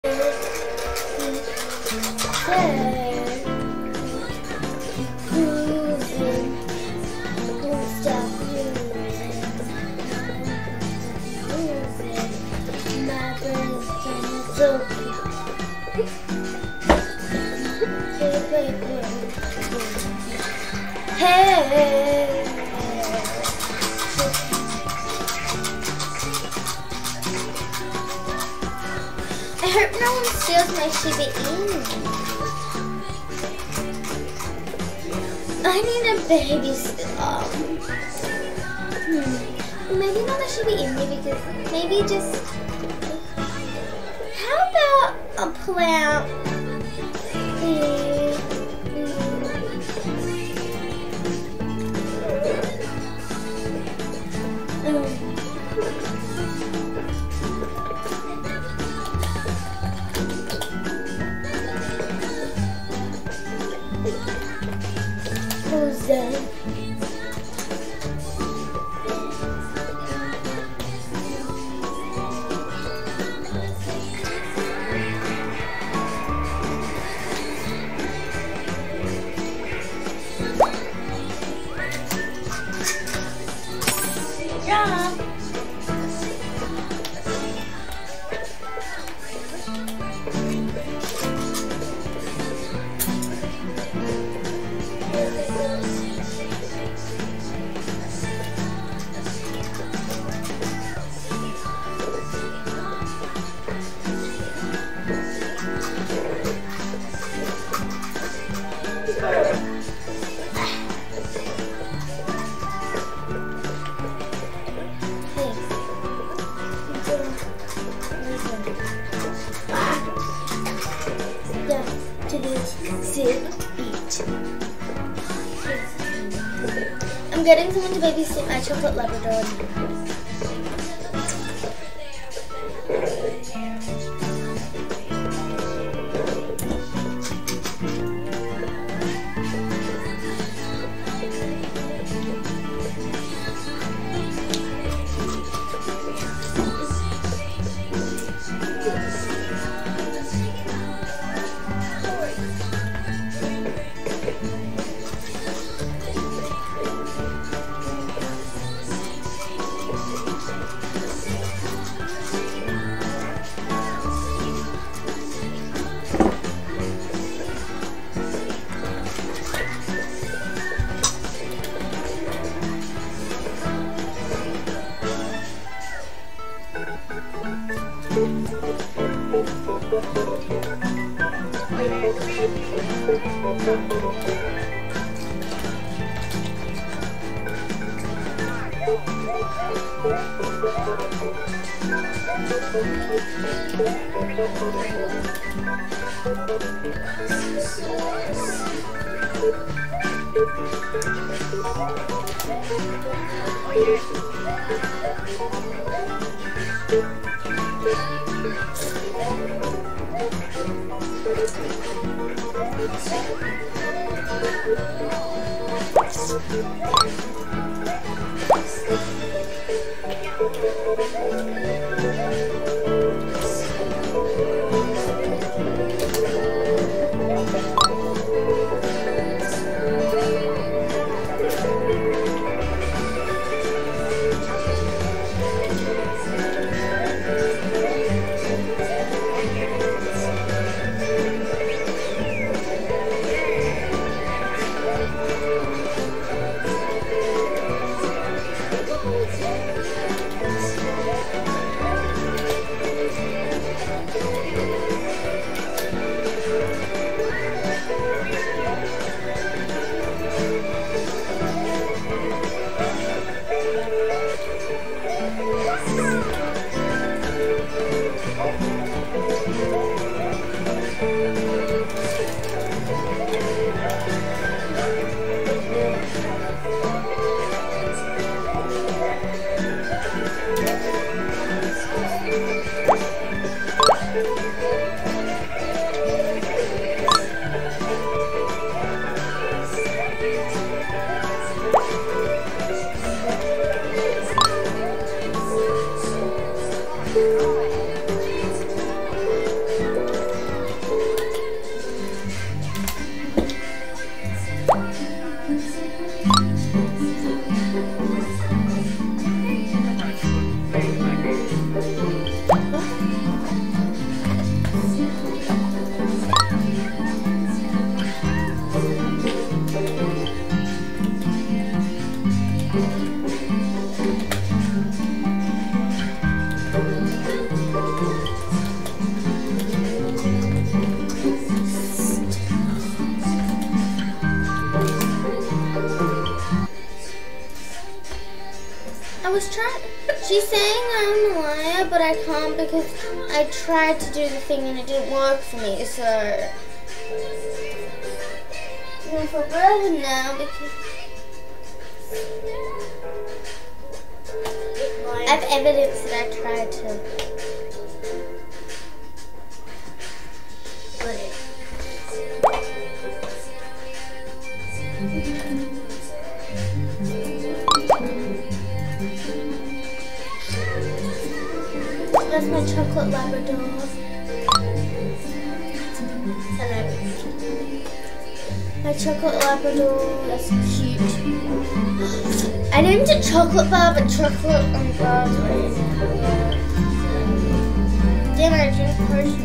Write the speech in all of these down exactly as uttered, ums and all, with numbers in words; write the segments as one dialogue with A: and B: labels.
A: Hey, I hope no one steals my Shiba Inu. I need a babysitter. Hmm. Maybe not a Shiba Inu because maybe just. How about a plant? Hmm. Who's that? Yeah. To this zip beach. I'm getting someone to babysit my chocolate Labrador. She's saying I'm a liar, but I can't because I tried to do the thing and it didn't work for me, so I'm gonna feel better now because I have evidence that I tried to. Put it. That's my chocolate Labrador. Hello. My chocolate Labrador. That's cute. I named it Chocolate Bar, but chocolate and bars. Damn, I drink potions.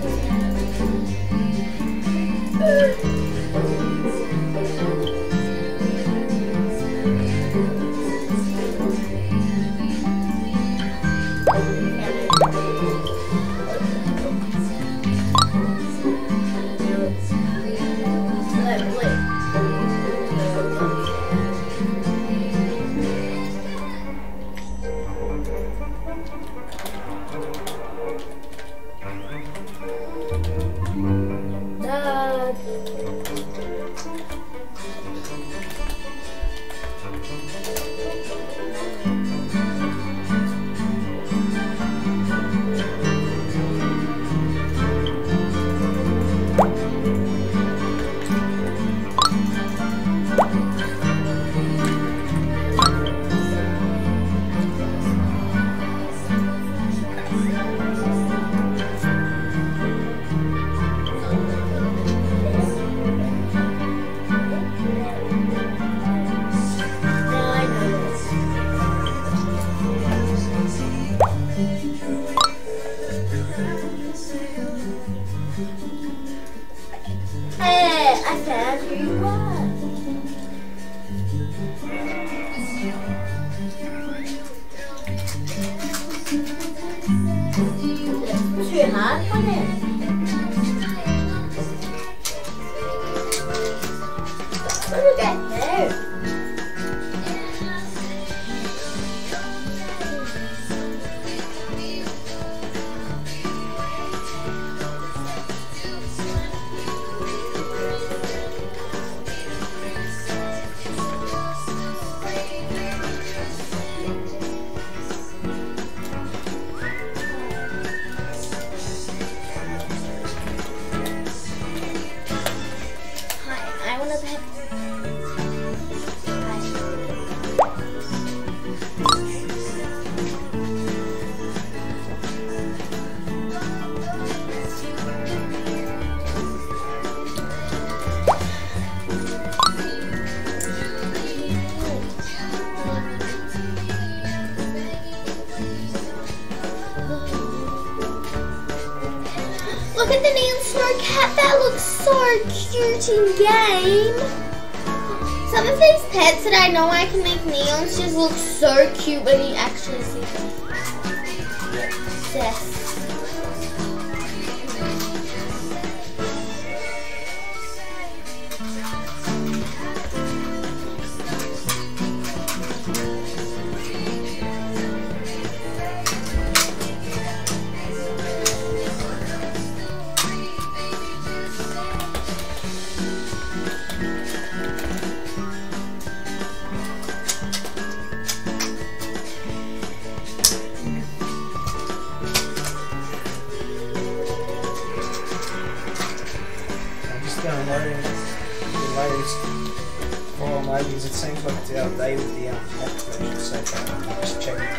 A: Hey, I found who you are. Too hard for him. Look at there. I want to pet. Look at the neon snow cat, that looks so cute in game. Some of these pets that I know I can make neons just look so cute when you actually see them. Yes.
B: Loading the latest file emojis. It seems like it's outdated with the um, app version, so I'm just checking it out.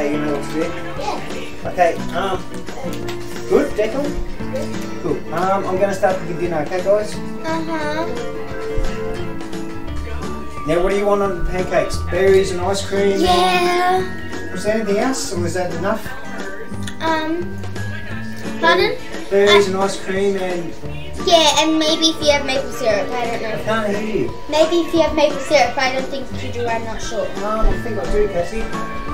B: you know what to do?
A: Yeah.
B: Okay, um, good, Declan? Cool. Um, I'm going to start with your dinner, okay, guys?
A: Uh-huh.
B: Now, what do you want on the pancakes? Berries and ice cream?
A: Yeah.
B: And, was there anything else, or was that enough?
A: Um, pardon?
B: Berries
A: I,
B: and ice cream and...
A: Yeah, and maybe if you have maple syrup, I don't
B: I
A: know.
B: can't hear you.
A: Maybe if you have maple syrup, I don't think you do, I'm not sure.
B: Um, I think I do, Cassie.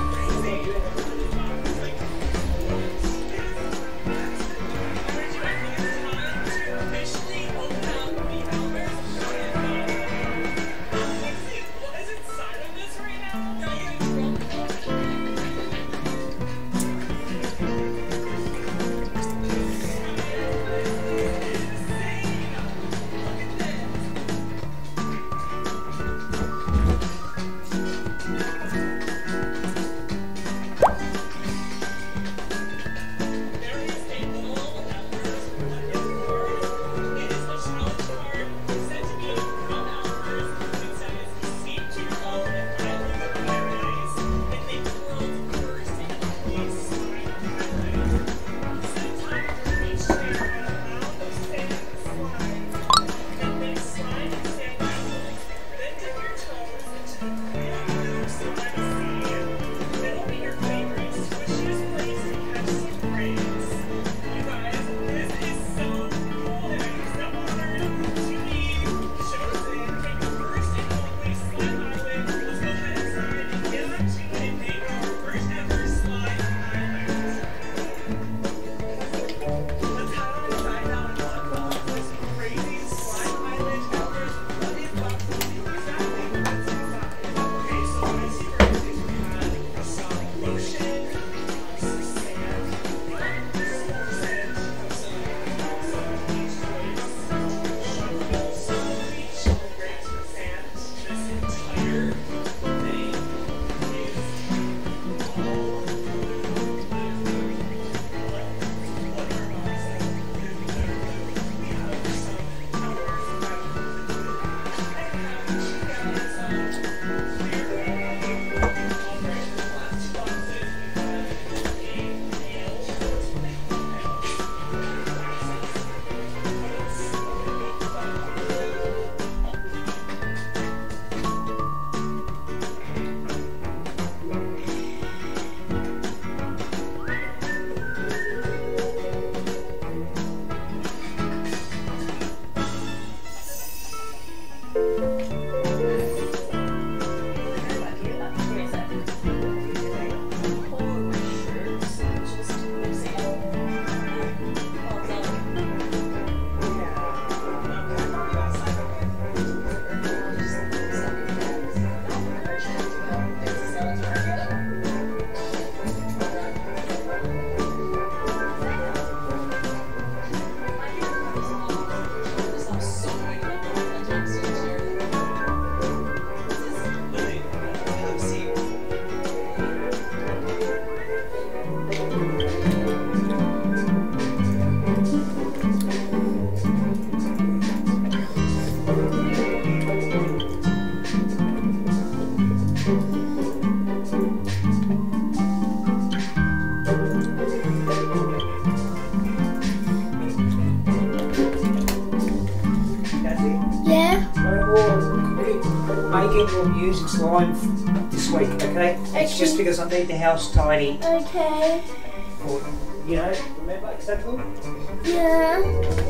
B: Making or using slime this week, okay? It's just because I need the house tidy.
A: Okay.
B: Or, you know, remember, is that good?
A: Yeah.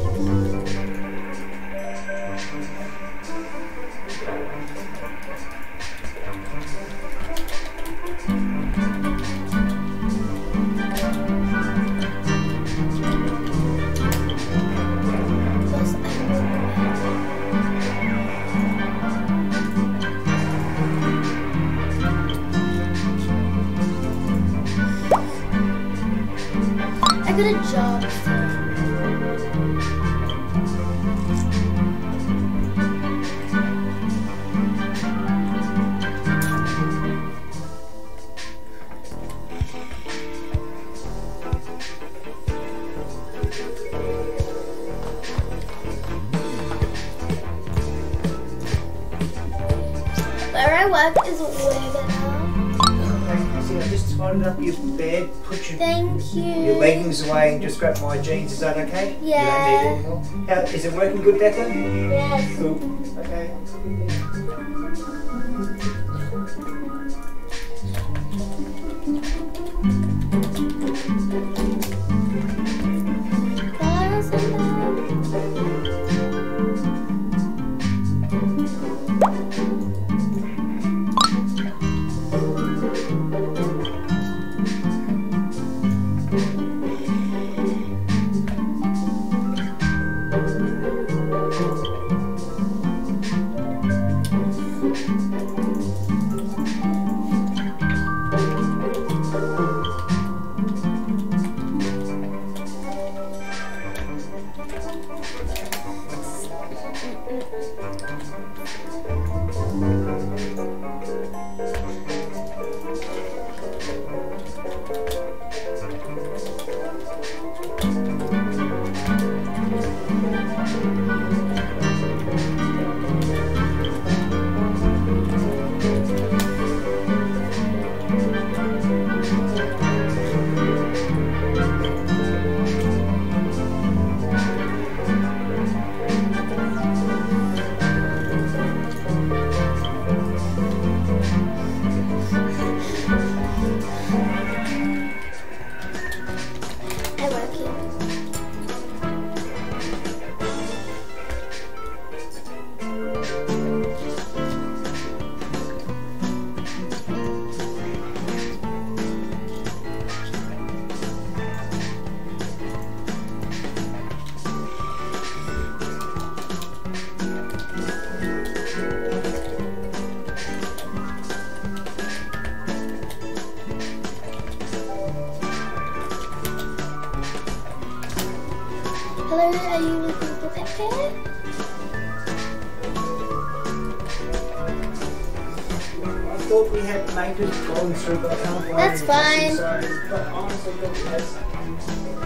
A: I got a job. Where I work is way better.
B: Okay, I see, I just folded up your bed, put your,
A: Thank you.
B: your leggings away and just grab my jeans. Is that okay?
A: Yeah.
B: You don't need it anymore? How, is it working good, Becca?
A: Yes.
B: Cool. Okay.
A: Follow somebody. I love you. Hello, are you looking for pet care?
B: I thought we had makers going through, but I can't find
A: That's
B: anything,
A: fine.
B: So, but honestly, thought we had something.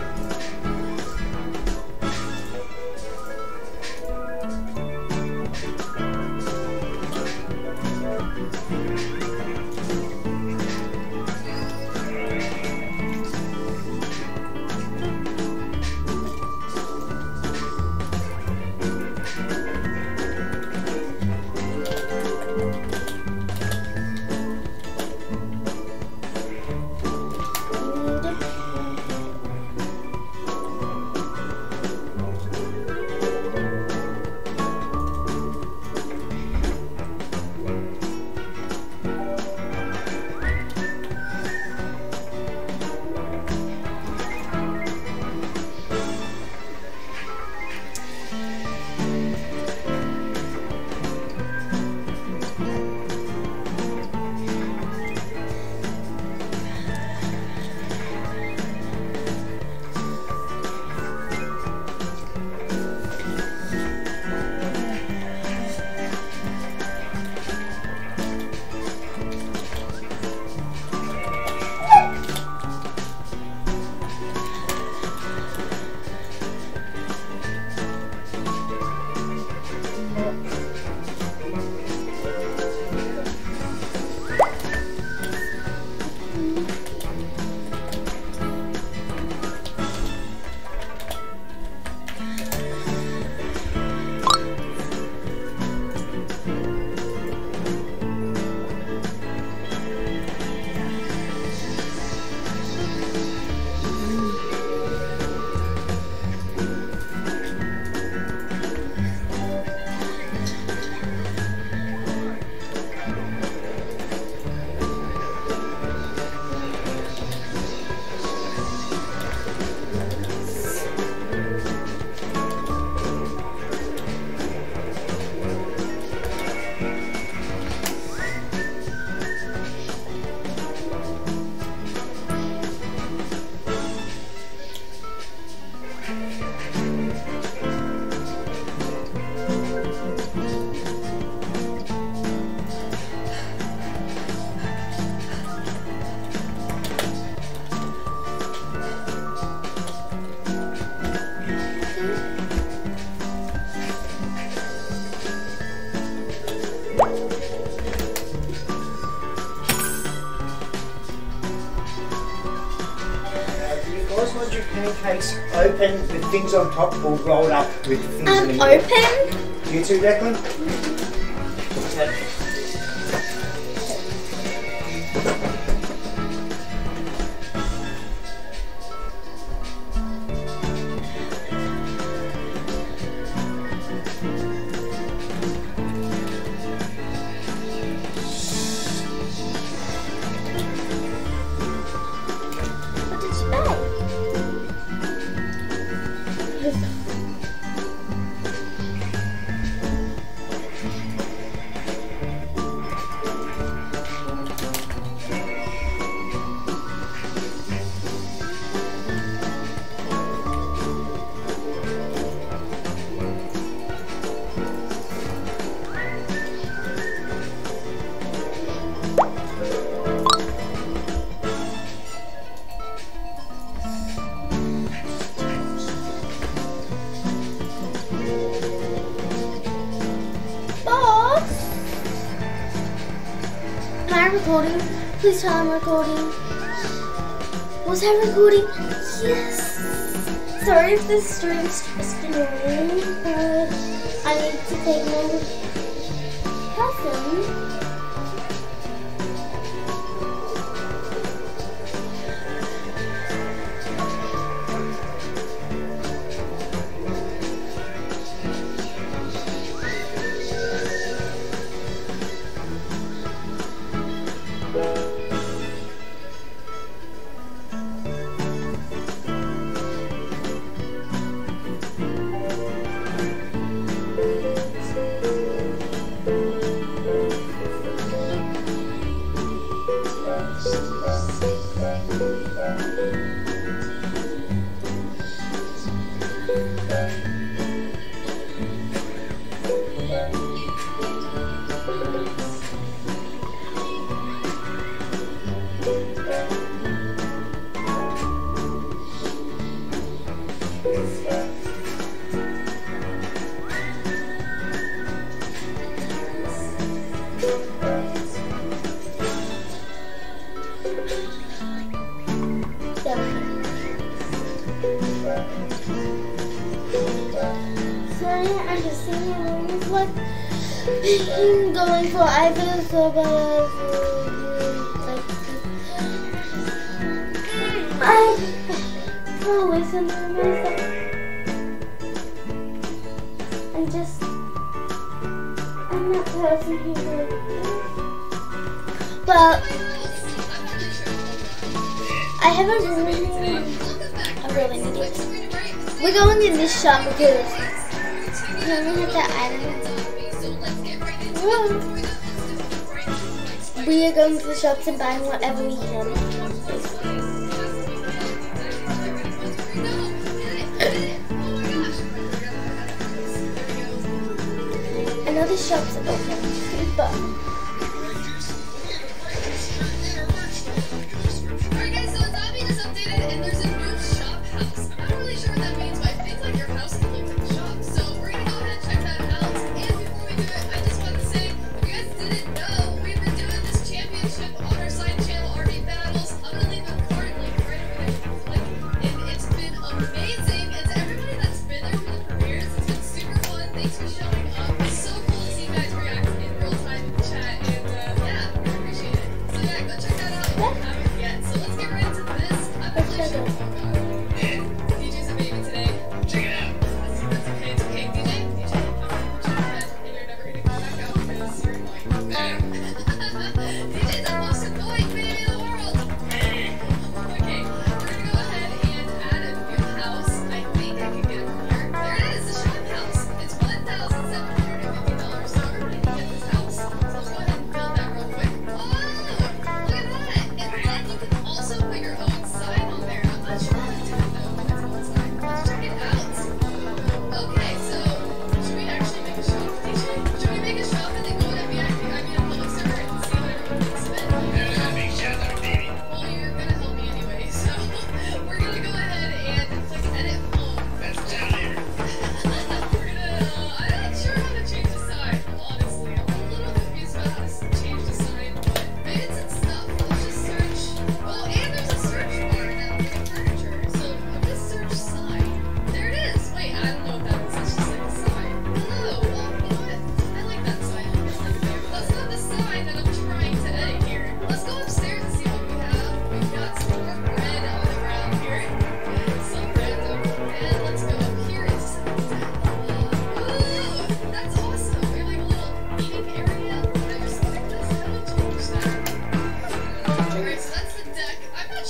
B: Was was your pancakes open with things on top or rolled up with things
A: Um,
B: in the middle?
A: open.
B: You too, Declan? Okay.
A: What did you buy? Boss? Hi, I'm recording. Please tell I'm recording. Was I recording? Yes. Sorry if this stream's just annoying, but I need to take my cousin. Sorry, I'm just saying it's like going for either so bad. I can't listen to myself. I'm just, I'm that person who but I have a really, I really need it. We're going in this shop because we only have that item. We are going to the shops and buying whatever we can. I know the shops are open, but
C: Thanks for showing up. It's so cool to see you guys react in real time in chat.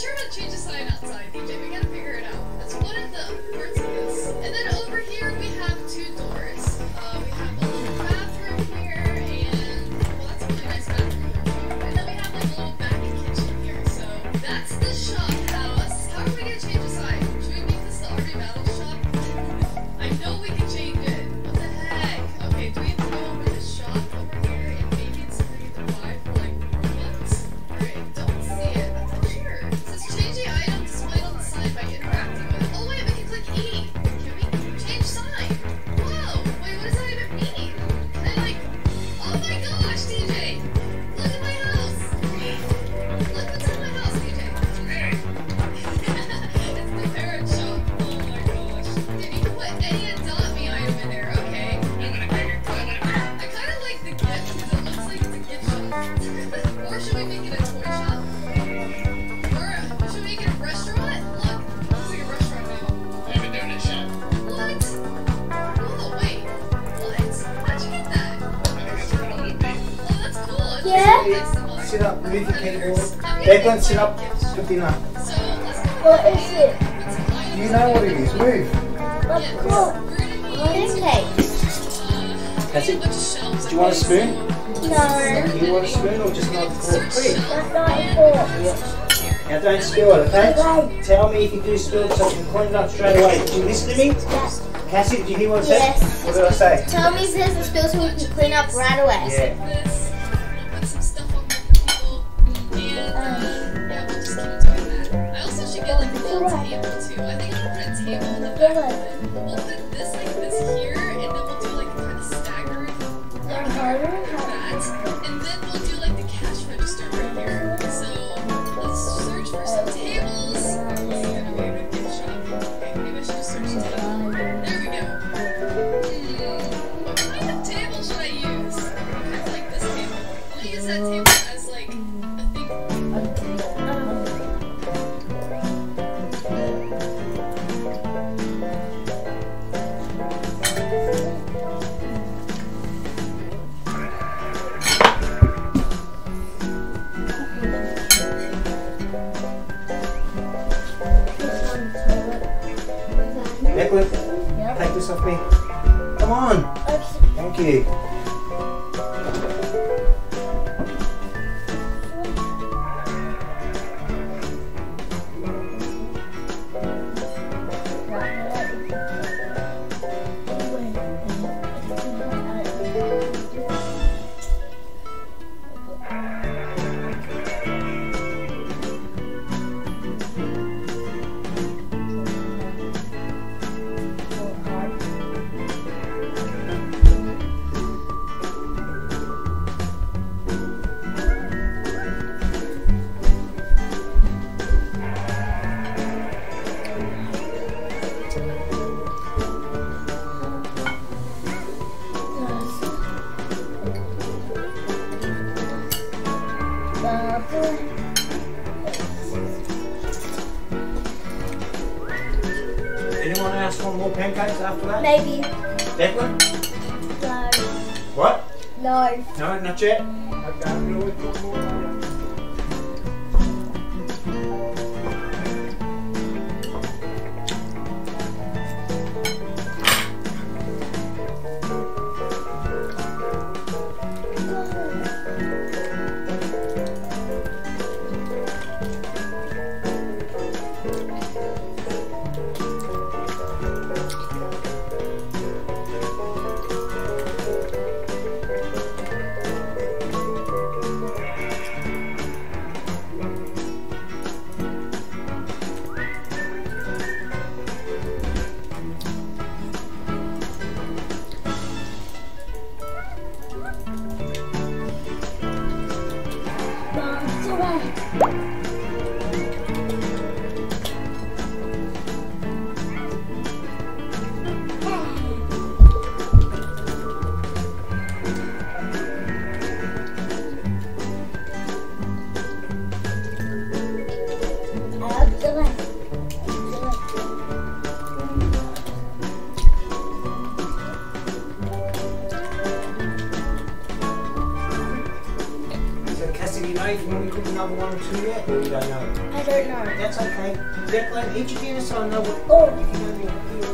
C: sure how to change the sign outside, D J. We gotta figure it out. That's one of the parts of this. And then over here we have two doors. Uh, we have a little bathroom here, and well, that's a really nice bathroom. And then we have like a little back kitchen here. So that's the shop house. How are we gonna change the sign? Should we make this the R V Battle Shop? I know we can change it. What the heck? Okay, do we have to go over the shop over here and maybe it's something to buy for like Robux? Alright, don't see it. I'm not sure. It says change the item displayed on the sign by interacting with it. Oh wait, we can click E. Can we change sign? Whoa! Wait, what does that even mean? Can I like? Oh my gosh, D J! Look at my house. Look what's in my house, D J. It's the parrot shop. Oh my gosh. Dude, you can put any Adopt Me item in there. Okay. I kind of like the gift because it looks like it's a gift shop. Or should we make it a toy shop? Or should we make it a restaurant? Look, it looks like a restaurant now.
D: I have a donut shop.
C: What? Whoa, wait. What? How'd you get that?
D: I think that's where it'll be.
C: Oh, that's cool. It's
A: Yeah?
C: just next to mine.
B: Sit up, move the keyboard.
C: I'm gonna
B: Declan,
C: make
B: sit
C: like
B: up.
C: a gift shop.
B: Good dinner.
C: So let's go.
A: What is it?
C: Put some items
B: You know what it is. Move.
A: Of
C: Yeah,
A: course.
C: we're gonna need
A: Pancake.
B: That's
C: a
B: it.
C: bunch of shelves.
B: Do you want a spoon?
A: No.
B: You want a spoon or just not a fork? Please.
A: That's not a fork.
B: Now don't spill it, okay?
A: Okay.
B: Tell me if you do spill it so I can clean it up straight away. Did you listen to me?
A: Yes.
B: Cassie, did you hear what I said?
A: Yes.
B: What did I say?
A: Tell me if there's a spill so we can clean up right away.
B: Yeah.
C: This. We'll put some stuff on there for people. And um, yeah, we'll just keep doing that. I also should get like a little table too. I think I'll put a table in the back of it. We'll put this like this here, and then we'll do like kind of staggered like that. And then we'll do like the cash register right here. So let's search for some tables. This is gonna be a good gift shop. Okay, maybe I should just search some tables. There we go. Hmm, what kind of table should I use? I kind of like this table. I'm gonna use that table as like a thing.
B: Declan, take this off me. Come on. Thank you. Anyone else want more pancakes after that?
A: Maybe.
B: Declan?
A: No.
B: What?
A: No.
B: No, not yet. Okay, we'll always put more later. know if you want me to cook another one or two yet, or you don't know?
A: I don't know.
B: That's okay. Declan, eat your dinner so I know what
A: Oh.
B: you're going to be happy with.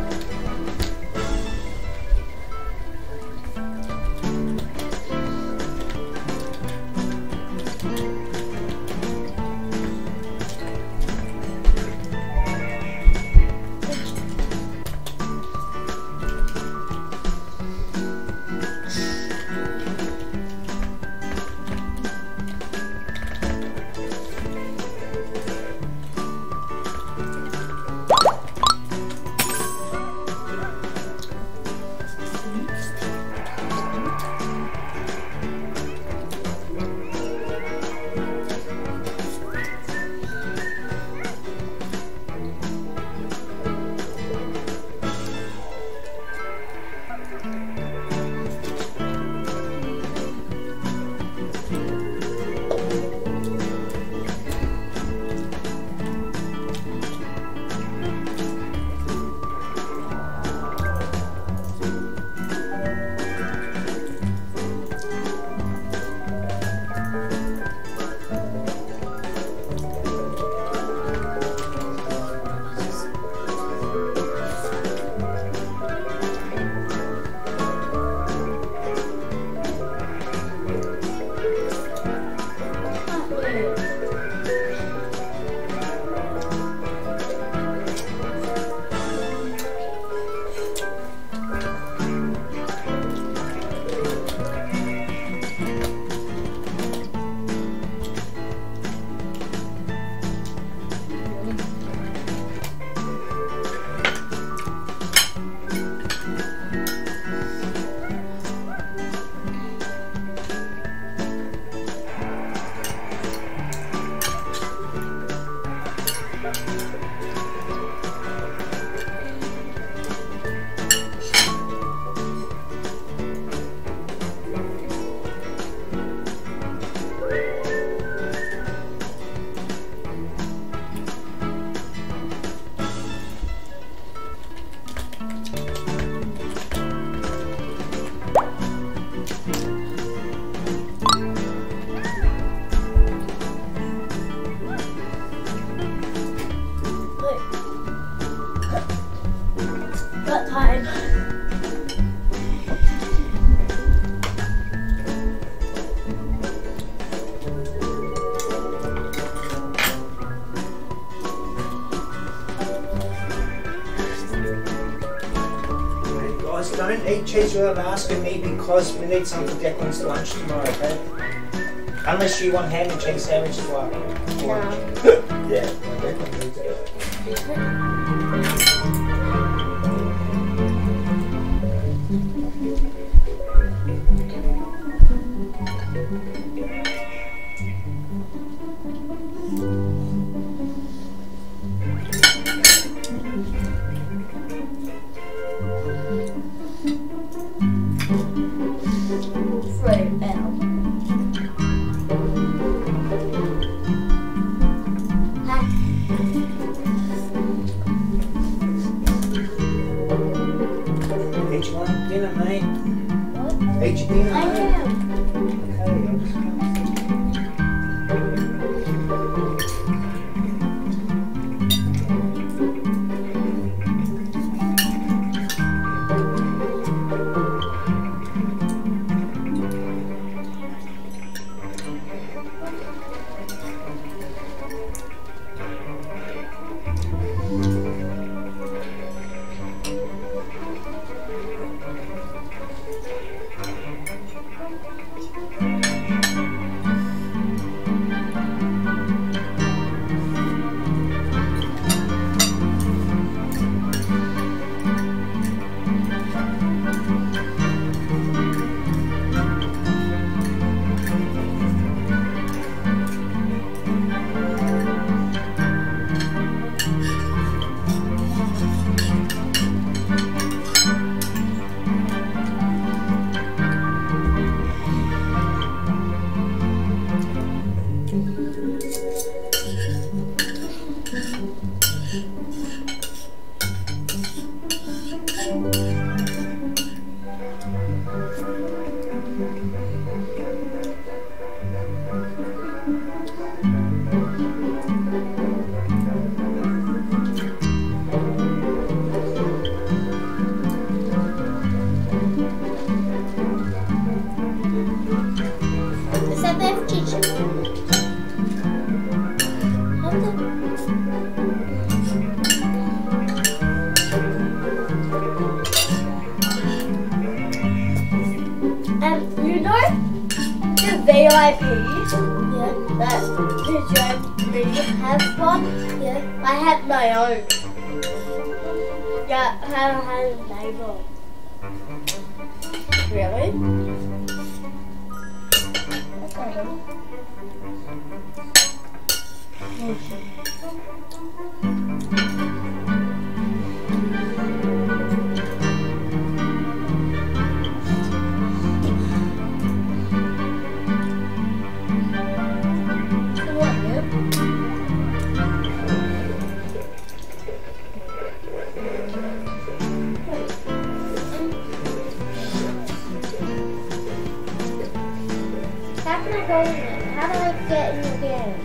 A: Got time.
B: Guys, don't eat cheese without asking me because we need some for Declan's lunch tomorrow, okay? Unless you want ham and cheese sandwich as well. For lunch. Yeah, well, Declan needs it.
A: Right now.
B: Eat your lunch dinner, mate.
A: What?
B: Eat your dinner,
A: I
B: mate.
A: am.
B: Okay, I'll just go.
E: I P.
A: Yeah.
E: That did you have one?
A: Yeah.
E: I had my own. Yeah, I haven't had a neighbor. Really?
A: How can I go in it? How do I get in the game?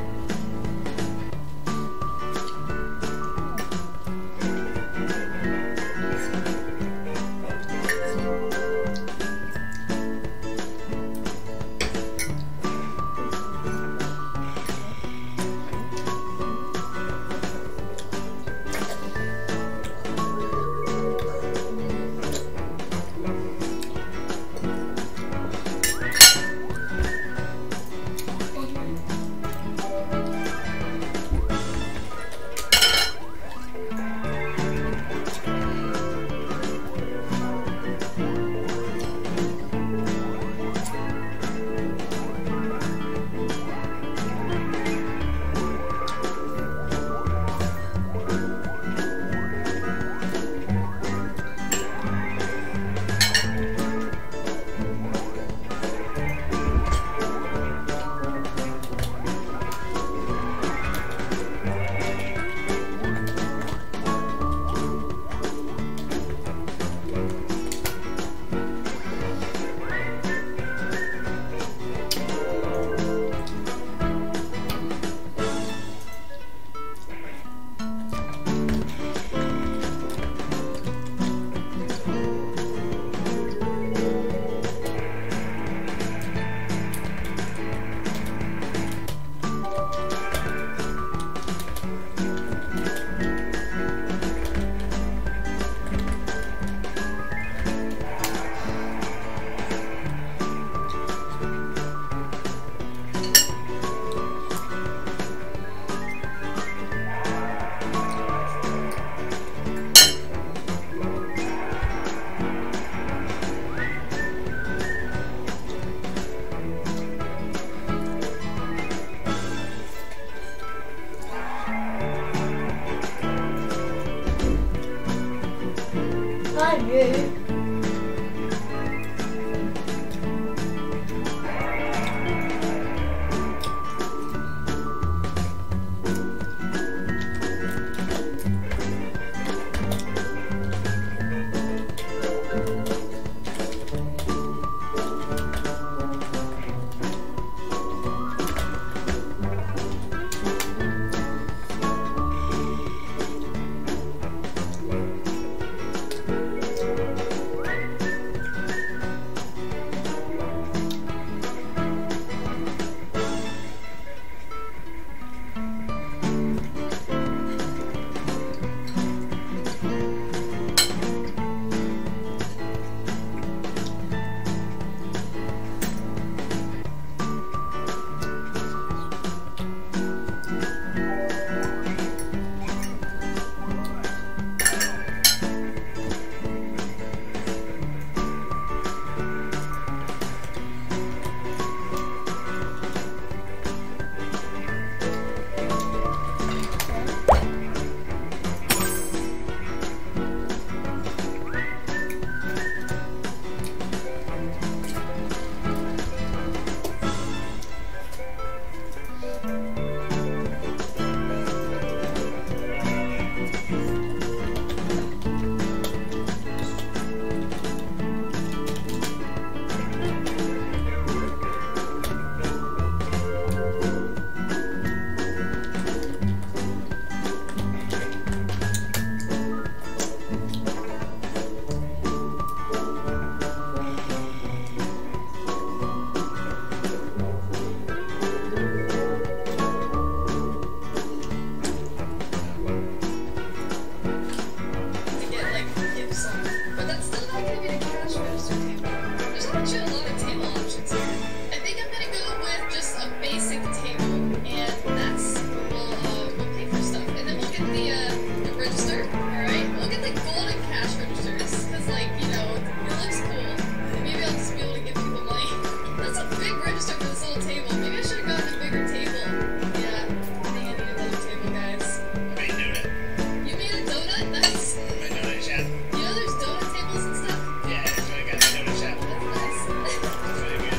E: I knew.
C: get the, uh, the register, alright? We'll get the golden cash registers, because, like, you know, it looks cool. Maybe I'll just be able to give people money. That's a big register for this little table. Maybe I should have gotten a bigger table. Yeah, I think I need another table, guys.
D: I made donut.
C: You made a donut? Nice.
D: I made donut shop.
C: You know there's donut tables and stuff?
D: Yeah, that's what I got the donut shop.
C: That's nice.
D: That's really good.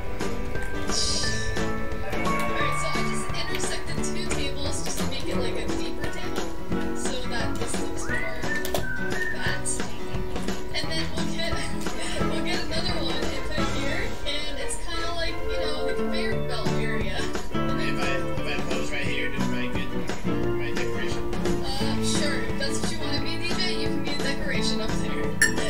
C: Alright, so I just intersected two tables just to make it like a deeper table, so that this looks more like that. And then we'll get we'll get another one and put it here, and it's kind of like, you know, the conveyor belt area. And then,
D: If I if I pose right here, do my good my decoration.
C: uh, sure, if that's what you want to be, D J, you can be a decoration up there.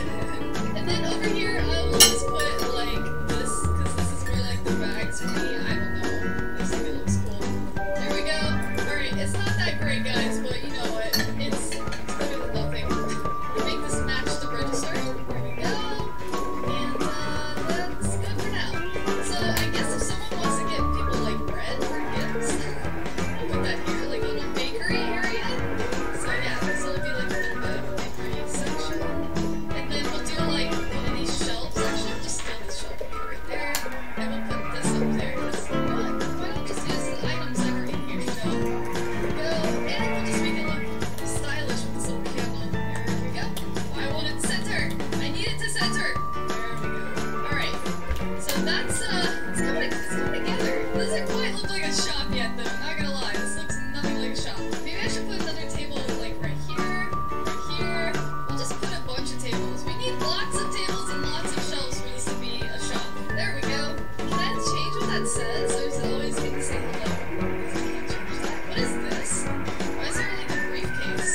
C: And then over here, I will just put like this, because this is where like the bags would be. I don't know. I just think it looks cool. There we go. Alright, it's not that great, guys, but you know what? It's, it's better than nothing. We make this match the register. There we go. And uh, that's good for now. So I guess if someone wants to get people like bread or gifts, we'll put that here, like on a bakery area. So yeah, this will be like a little bit of a bakery section. And then we'll do like one of these shelves, actually. We'll just steal this shelf right there. And we'll put this up there. Just, you know what? Why not just use the items that are in here, you know? There we go. And we'll just make it look stylish with this little candle. There we go. I want it to center. I need it to center. There we go. Alright. So that's, uh, it's coming, it's coming together. It doesn't quite look like a shop yet, though. Not gonna lie. This looks nothing like a shop. Maybe I should put another table, like, right here, right here. We'll just put a bunch of tables. We need lots of tables and lots of shelves for this to be a shop. There we go. Can I change what that says, or is it always going to say hello? I can't change that. What is this? Why is there like a briefcase?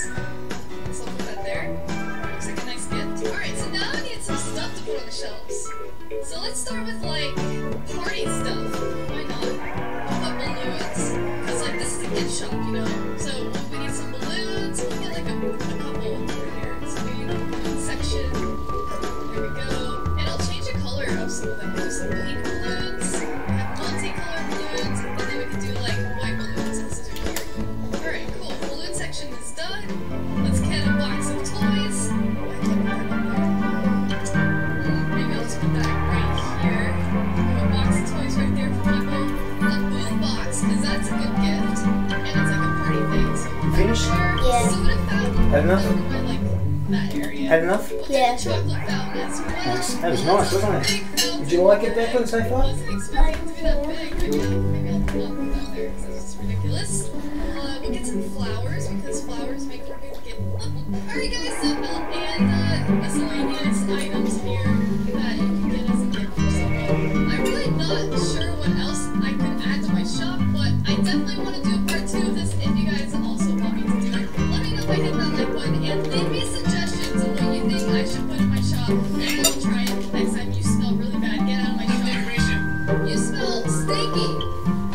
C: So I'll put that there. Looks like a nice gift. Alright, so now I need some stuff to put on the shelves. So let's start with like party stuff. Why not? We'll put balloons. Because like this is a gift shop, you know? So we need some balloons. We'll get like a, a couple over here. So we need a balloon section. There we go. And I'll change the color of some of them. We'll do some pink balloons. We have multicolored balloons. And then we can do like white balloons since these are here. Alright, cool. Balloon section is done. Let's get a box of toys. Why can't we put it up there? Hmm, maybe I'll just put that right here. Put a box of toys right there for people. A boom box, because that's a good gift. And it's like a party thing. So
B: Finished?
E: Yeah.
C: soda fountain.
B: Had enough?
C: Over by like that area.
B: Had enough?
C: We'll do
E: Yeah.
C: the chocolate fountain as well.
B: Nice. That was nice, wasn't it? Did you like it, Declan, so far?
C: I wasn't expecting it to be that big. Maybe, maybe I'll put it down there because this is ridiculous. Uh, we'll get some flowers because flowers make for a good gift. Alright guys, so and uh, miscellaneous items here that you can get as a gift for someone. I'm really not sure what else I could add to my shop, but I definitely want to do a part two of this if you guys also want me to do it. Let me know by hitting that like button and leave me suggestions of what you think I should put in my shop, and we'll try it next time. You smell really bad. Get out of my shop.
D: Decoration.
C: You smell stinky.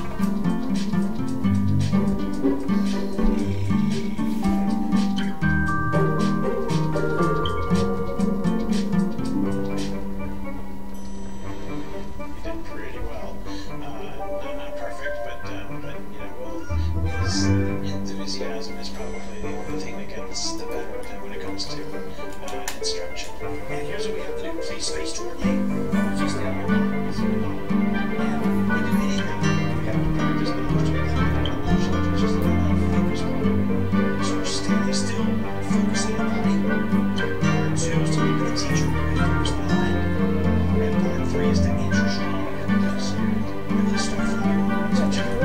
D: You did pretty well. Uh, not, not perfect, but uh, but you know, well, his enthusiasm is probably the only thing that gets the better of him when it comes to uh, instruction. And here's what we have to do: please face toward me. Just stand here. And you do anything. We have to practice the motion. Just focus on. So we're standing still, focusing on the body. Part two is to look at the teacher and focus behind. And part three is to answer strong. Yes. We're going to start from here. Is that you?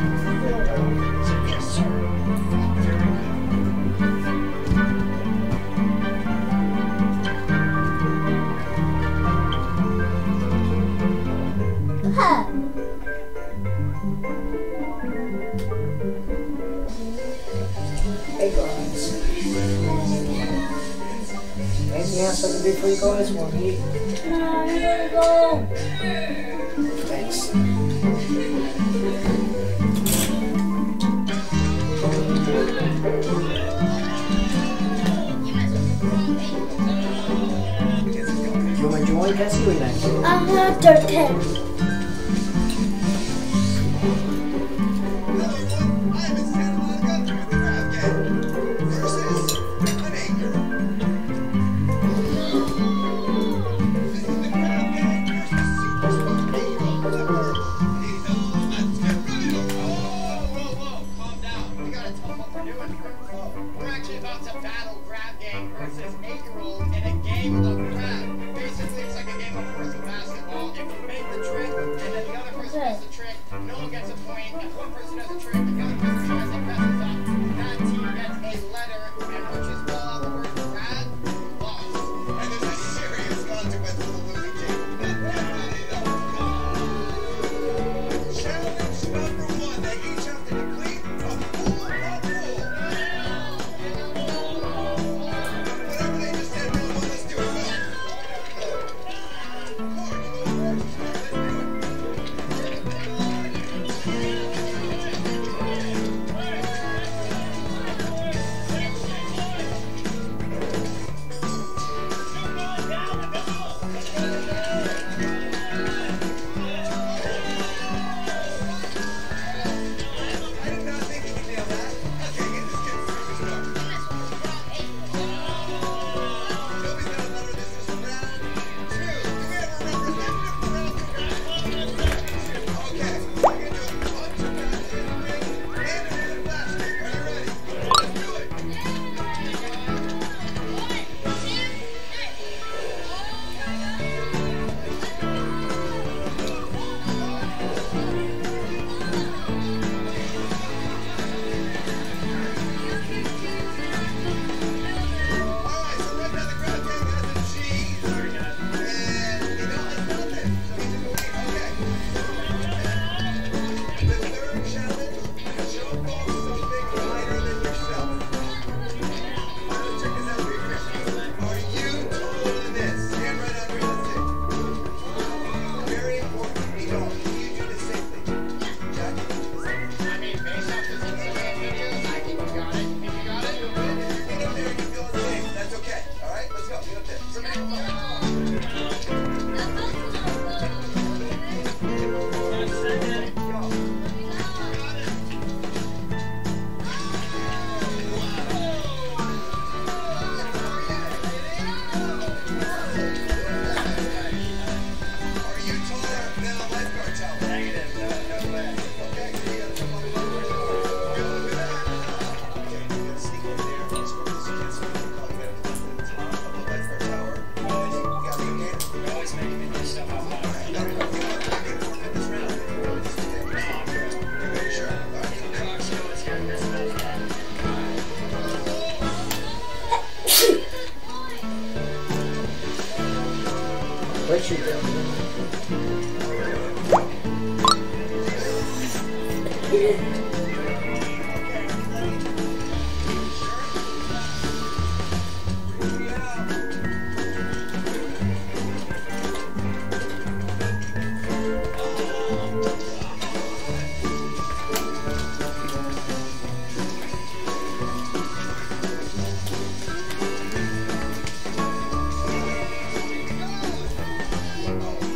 D: Yes, sir. Very good.
E: Huh.
B: Hey guys. Anything else I can do for you guys while I'm here?
E: No, I'm gonna go.
B: Thanks. Do you want to join, Cassie, or no?
E: I'm gonna do ten.
F: Hello, everyone. I am Santa Monica with the Crab Gang. minutes about what we're doing first. We're actually about to battle Grab Gang versus eight-year-old in a game of grab. Basically, it's like a game of person basketball. If you make the trick and then the other person does the trick, no one gets a point. If one person does a trick and the other person tries and messes up, that team gets a letter, and which is spelled the word grab, lost.
G: And there's a serious consequence to the losing team. Challenge number one, they each have to complete a pool of pool. Whatever they just said, really, well, let's do it. I did not think you could nail that. Okay, get this kid through the door. Nobody's got a number. This is round two. Do we have a representative for round two? Okay, we're gonna do a bunch of rounds in the ring and another flash kick. Are you ready? Let's do it. Alright, so right now the Grab Gang has a cheese. And Miguel has nothing. So he's in the lead. Okay. The third challenge, show folks something lighter than yourself. Let's check this out here. Are you taller than this? Stand right out here, let's see. Very important. You don't. Can you do this safely? Jack, can you do this safely?
F: I mean, based off this Instagram videos, I think you got it. Think you got it?
G: Get up there and you feel unsafe. That's okay. Alright, let's go. Get up there. Are you taller than a lifeguard towel? Negative. No, no way. Okay, so you gotta jump on the lifeguard towel. Good, look at that. Okay, you gotta sneak over there as quick as you can so you can call. You gotta get to the top of the lifeguard tower. You gotta get in.
D: You're always making me do stuff up high.
G: No, no, you want to get forfeit this round. You really just do that. You're very sure. All right.
D: Cox, you always hear this stuff.
B: What you doing?
G: Oh,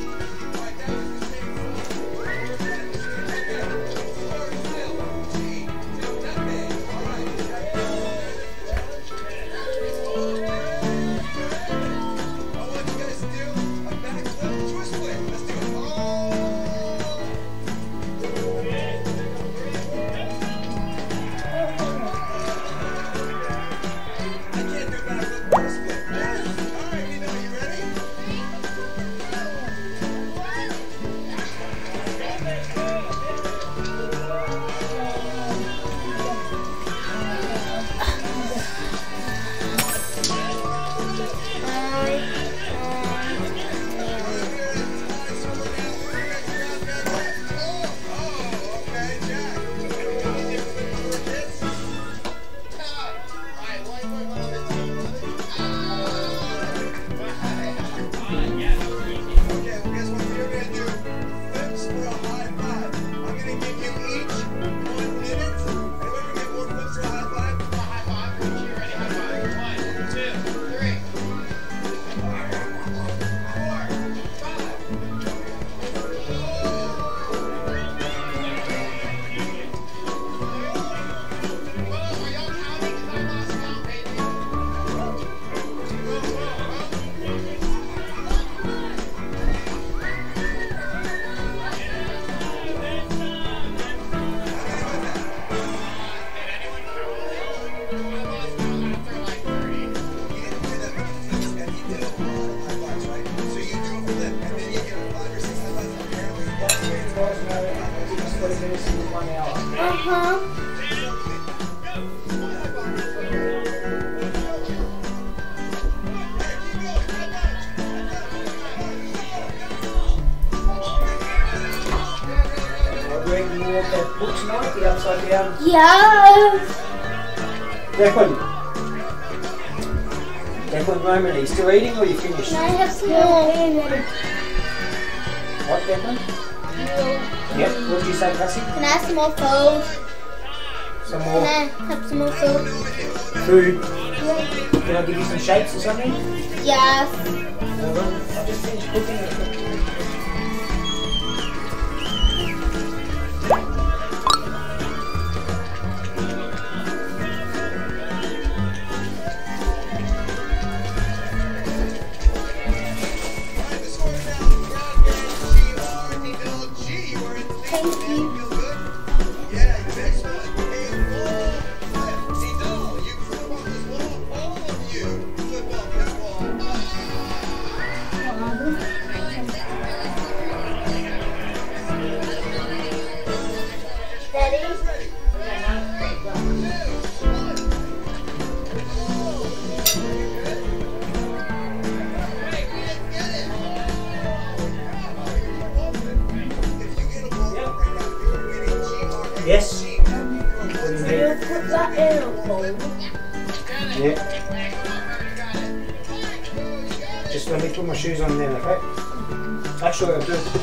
B: put down?
A: Yeah.
B: Declan. Declan Roman, are you still eating or are you finished?
E: Can I have some more?
B: What, Declan? Yep, what did you say, Cassie?
A: Can I have some more food?
B: Some
A: Can
B: more
A: I have some more food?
B: food? Can I give you some shakes or something?
A: Yes.
B: Hold on, I just finished cooking it.
E: Thank you.
G: Yeah, next one. A full flip. T-Doll, you flip off this wall. All of you flip off this wall.
B: Yes?
E: Put that in a bowl.
B: Yeah. Just let me put my shoes on then, okay? Actually, I'll do it.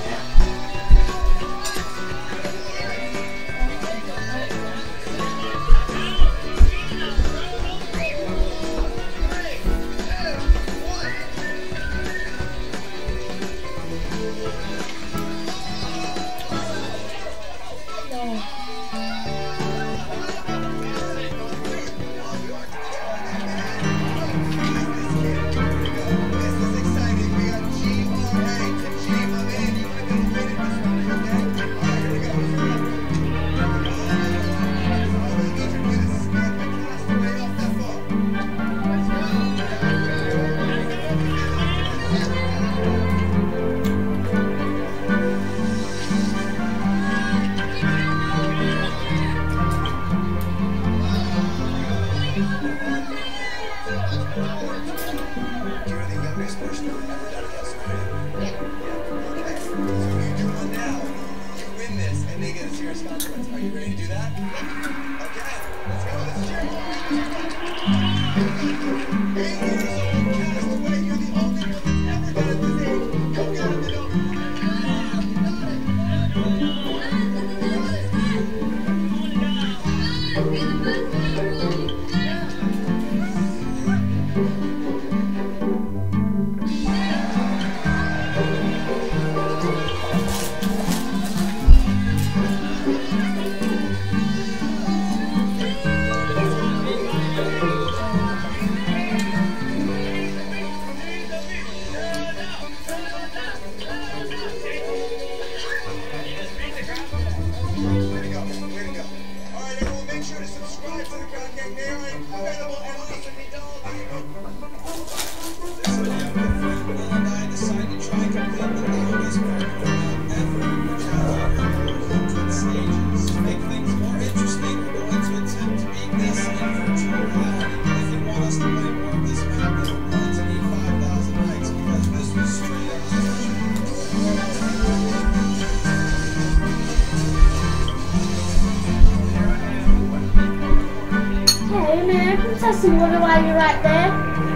E: Some water while you're right there.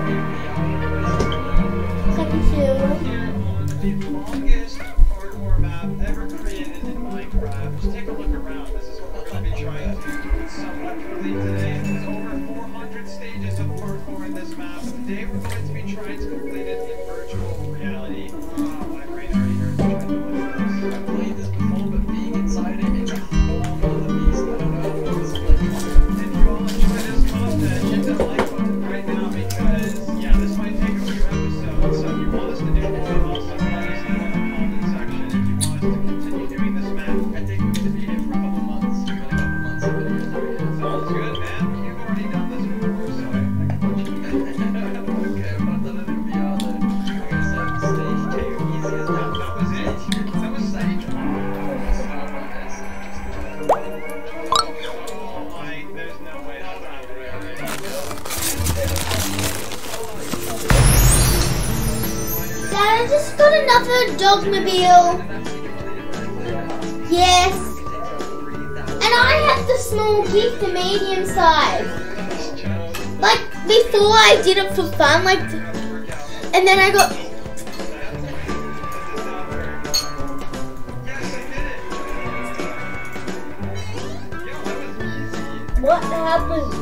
E: Thank you.
D: The longest parkour map ever created in Minecraft. Just take a look around. This is what we're going to be trying to somewhat complete today. There's over four hundred stages of parkour in this map. And today we're going to be trying to complete it in virtual reality. Wow, my brain already hurts trying to look at this. I've played this before, but being inside it, it's a whole other beast. I don't know what this is like. If you all enjoy this content, hit that like button right now because, yeah, this might take a few episodes. So if you want us to do more, also let us know in the comment section if you want us to continue doing this map. I think we could beat it for a couple months. It's been a couple months of videos already. Sounds good, man. You've already done this before, so I can put you in. Okay, but I've done it in V R then. Like I said, stage two, easiest map. That was it. That was stage one. Oh my, there's no way that's happening already.
A: Dad, I just got another dogmobile. Yes. And I had the small gift, the medium size. Like before I did it for fun, like, and then I got.
E: What happened?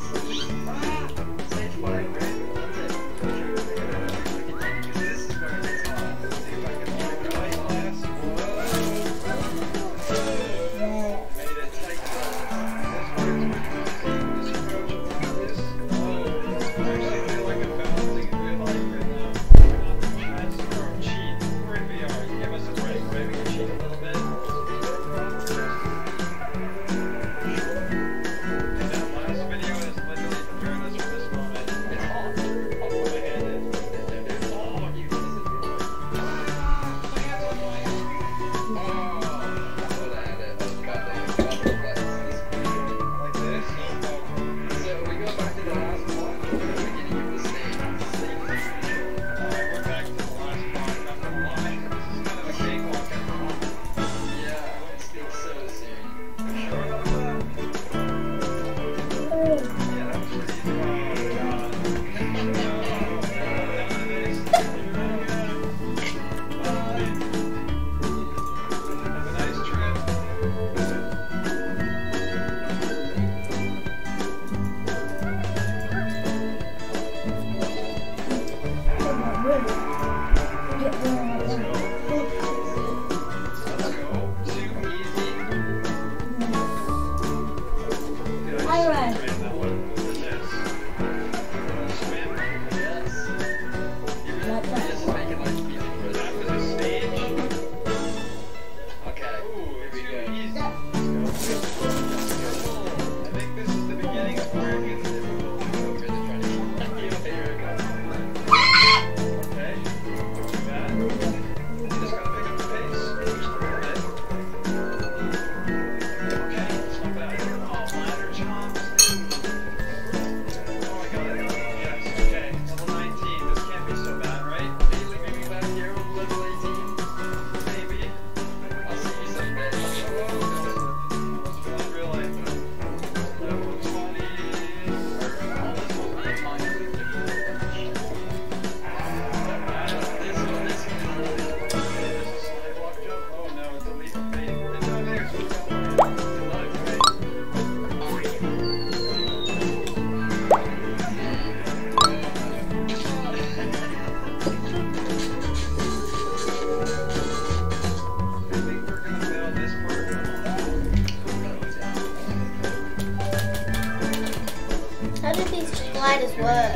A: How did these gliders work?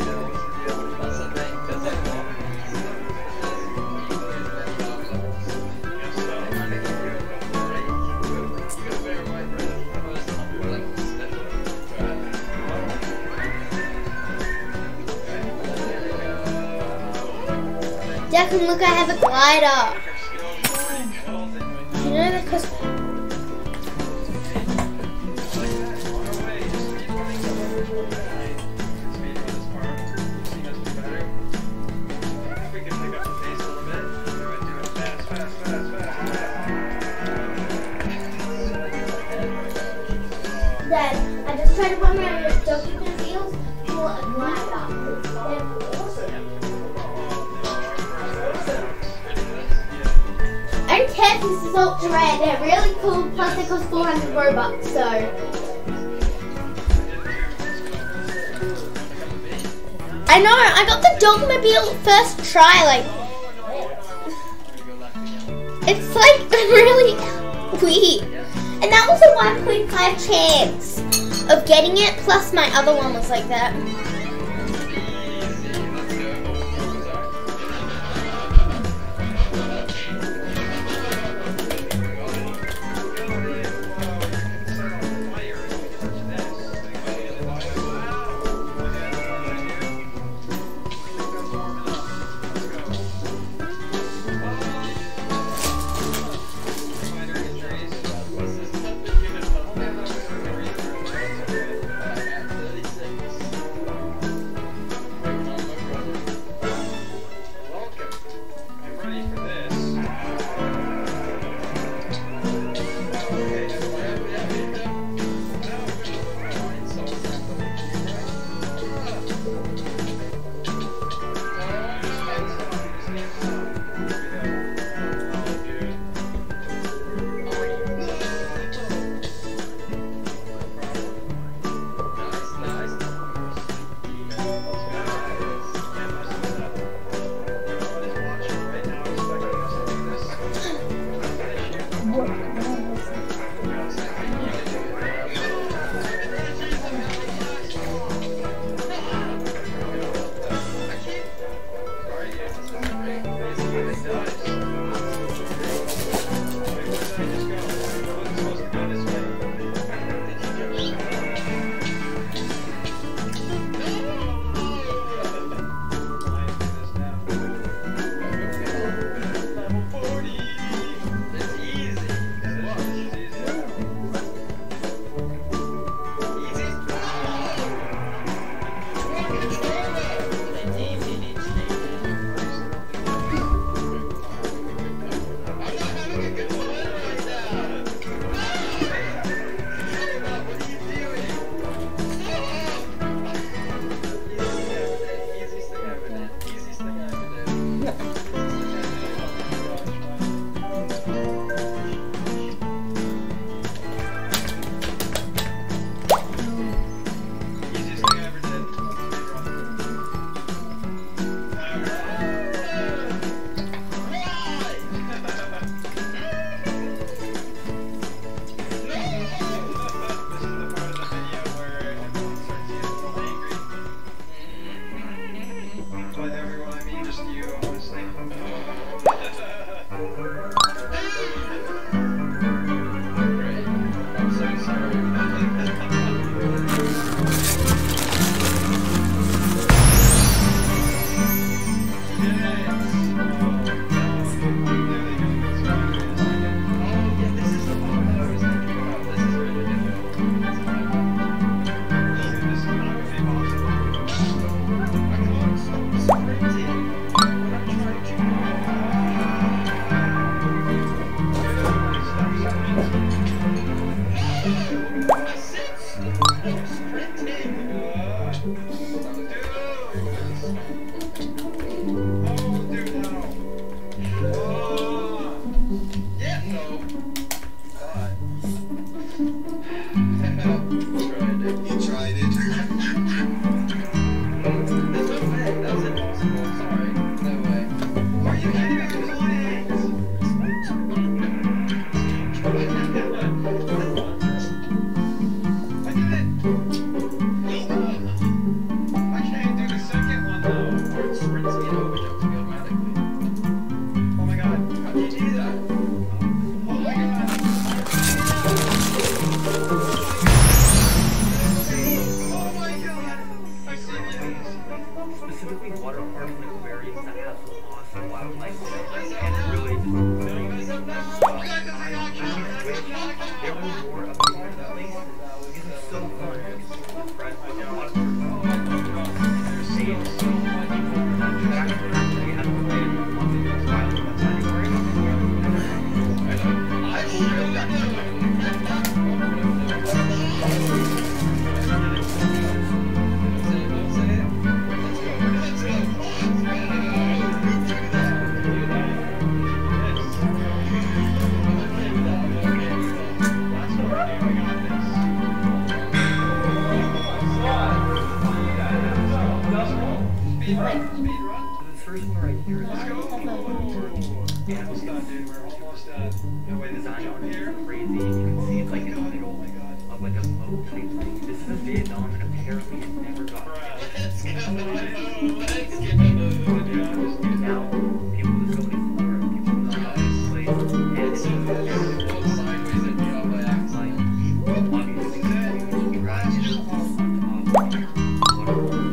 A: Declan, look, I have a glider. You know that costs. Dad, I just tried to run around your document fields for a glider. They're awesome. I don't care if this is ultra rare, they're really cool, plus they cost four hundred Robux, so. I know, I got the Dogmobile first try, like. It's like really weird. And that was a one point five chance of getting it, plus my other one was like that.
H: parks and aquariums that have some awesome wildlife in it, and really just amazing. I wish there were more of these places. This is so fun. With friends, with a lot of people. They have so much fun. We have to play with wildlife anywhere. I will that. This first one right here is
D: Almost done, dude. We're almost done. The way the
H: design on
D: here.
H: it is crazy. You can see it's like in the middle of like a boat type thing. This is in Vietnam and apparently it never got
D: Let's go. Let's go.
H: now people just go explore it. People know about this place. And it's
D: Sideways at me all by accident.
H: like obviously you ride it on top of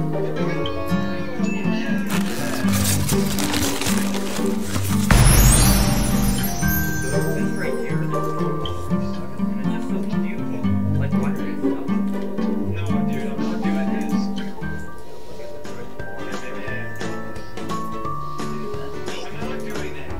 H: this right here is and it's just so cute. Like why did it stop?
D: No, dude, I'm not doing this. I'm not doing it.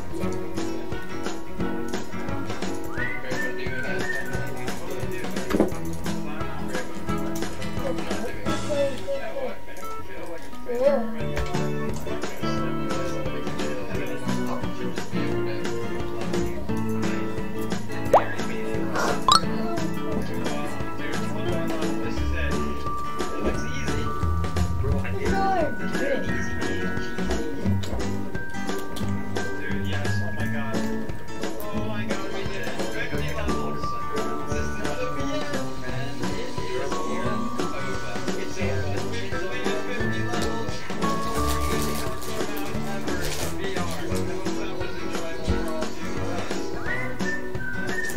D: This is it. It looks easy.
H: Bro, I did
D: It's very easy game. Dude, yes, oh my god. Oh my god, we did it. Greg, we got all this stuff. This is not over yet, man. It is here. Over. It's over. We completed fifty levels. Easiest sort out ever in V R. I hope that was enjoyable for all of you guys.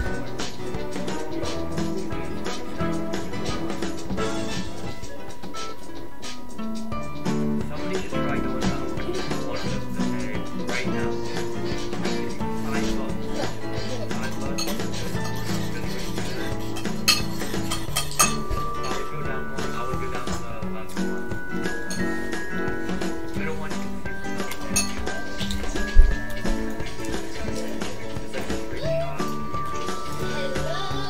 H: Somebody should try going on one of those today, right now. Five bucks. Five bucks. I would go down one. I would go down the last one. Middle one you can see. It's like a pretty shot.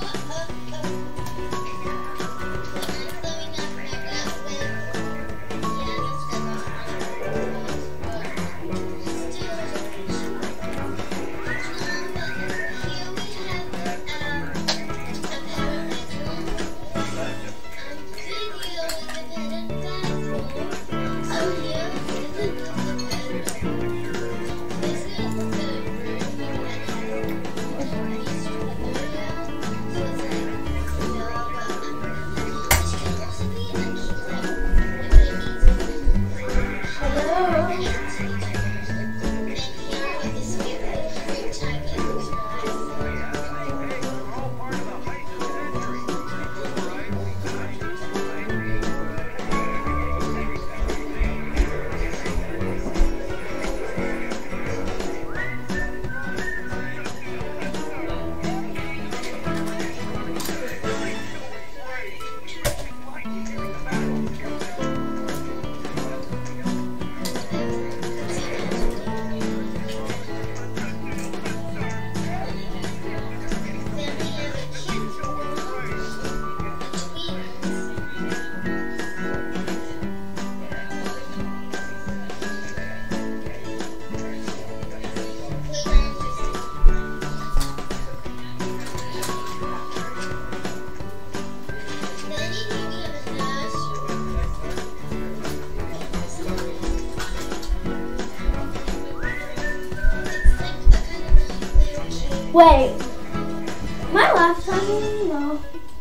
E: Wait. My last time, no.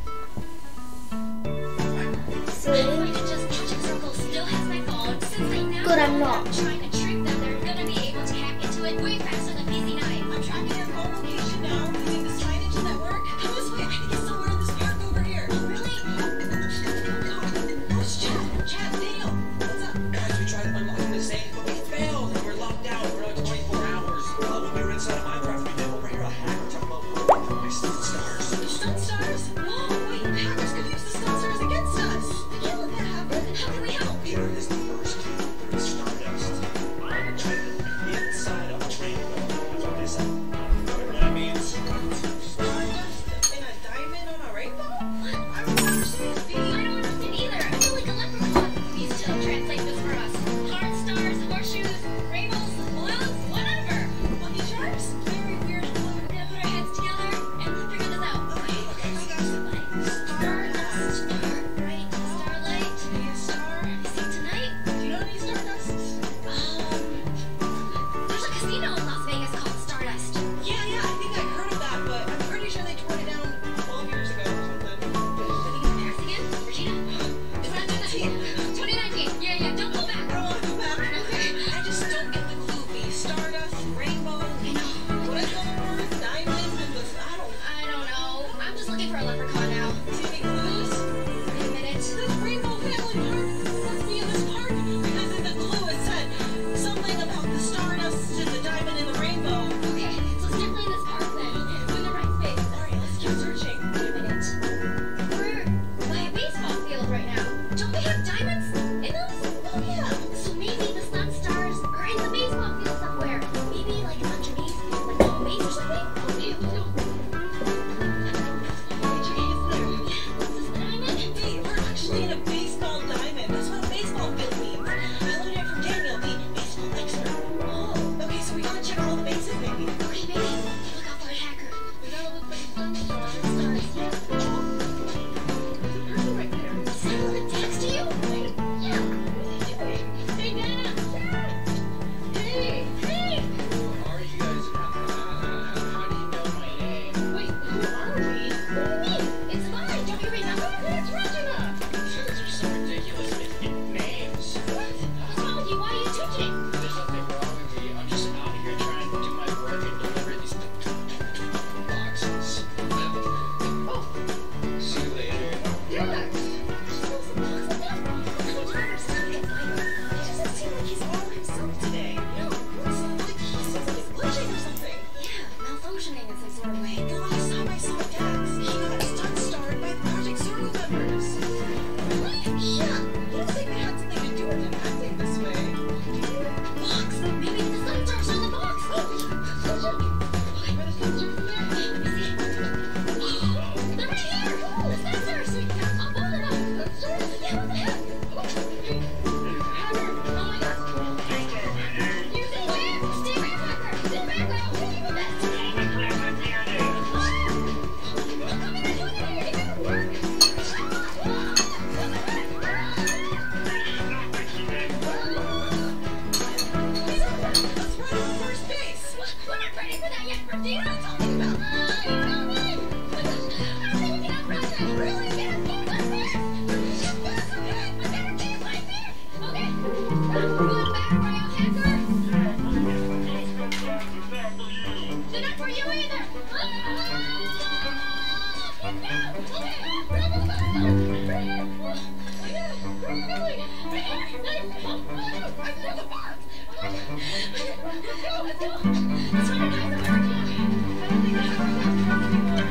E: Good, I'm not.
I: Trying to trick them, they're gonna be able to hack into it way faster than P Z nine. I'm tracking your phone location now using the signage network. How is it? I can get somewhere in this park over here. Really? God, where's Chad? Chad, Daniel, what's up?
F: Guys, we tried to unlock
I: really hard. This must be in this park because in the clue it said something about the stardust and the diamond and the rainbow.
E: Okay, so it's definitely in this park then. We're in the right space.
I: Alright, let's keep searching. Wait a minute.
E: We're by a baseball field right now.
I: Don't they have diamonds in those?
E: Oh yeah. So maybe the sun stars are in the baseball field somewhere. Maybe like underneath like the base or something. Okay, let's go.
I: Wait, we're actually in a baseball diamond. That's what a baseball field means. I learned it from Daniel, the baseball expert. Oh, okay, so we gotta check all the bases, maybe.
E: Okay, baby. Look out for a hacker.
C: We gotta look for the sun stars.
E: Stars, yeah.
C: There's a person right there.
E: Is that one that text to you? Yeah.
C: Hey, Nana! Hey! Hey!
F: Who are you guys? How, how do you know my name?
C: Wait, who are we?
E: What do you mean? It's mine. Don't you remember?
C: It's Regina!
F: You guys are so ridiculous with names.
E: What's wrong with you? Why are you twitching?
F: There's nothing wrong with me. I'm just out here trying to do my work and deliver these boxes.
C: Oh,
F: See you later.
C: yes!
I: It doesn't seem like he's all himself today. No, it's like he seems like he's glitching or something.
E: Yeah, malfunctioning in some sort of way.
I: The last time I saw Dax, he got stunt starred by Project Zero members.
E: Yeah.
I: You don't think they had something to do with him acting this way?
E: Box. Maybe the sun stars are in the box.
C: Where the sun stars there?
E: They're right here. The sun stars. I'll both of them. Yeah, what the heck?
C: Hacker! Oh my god!
E: You stay where? Stay where, Hacker? Stay back where I'll hit you with that. I'm coming at you here. It doesn't work.
I: Let's run on first base.
E: We're not ready for that yet, Christine. What are you talking about? Ah, you're not right. I think we can outrun that. Really? Get a team like this? Yes, okay. I got a team like this. Okay. I'm going back royal hacker. They're not for you either. Ah! No. Okay. Run, run, run, run. Right here. Oh, yeah. Where are you going? Right here. Oh, oh, I'm through the park. Oh, let's go, let's go. Let's find a nice park. I don't think that's going to work anymore.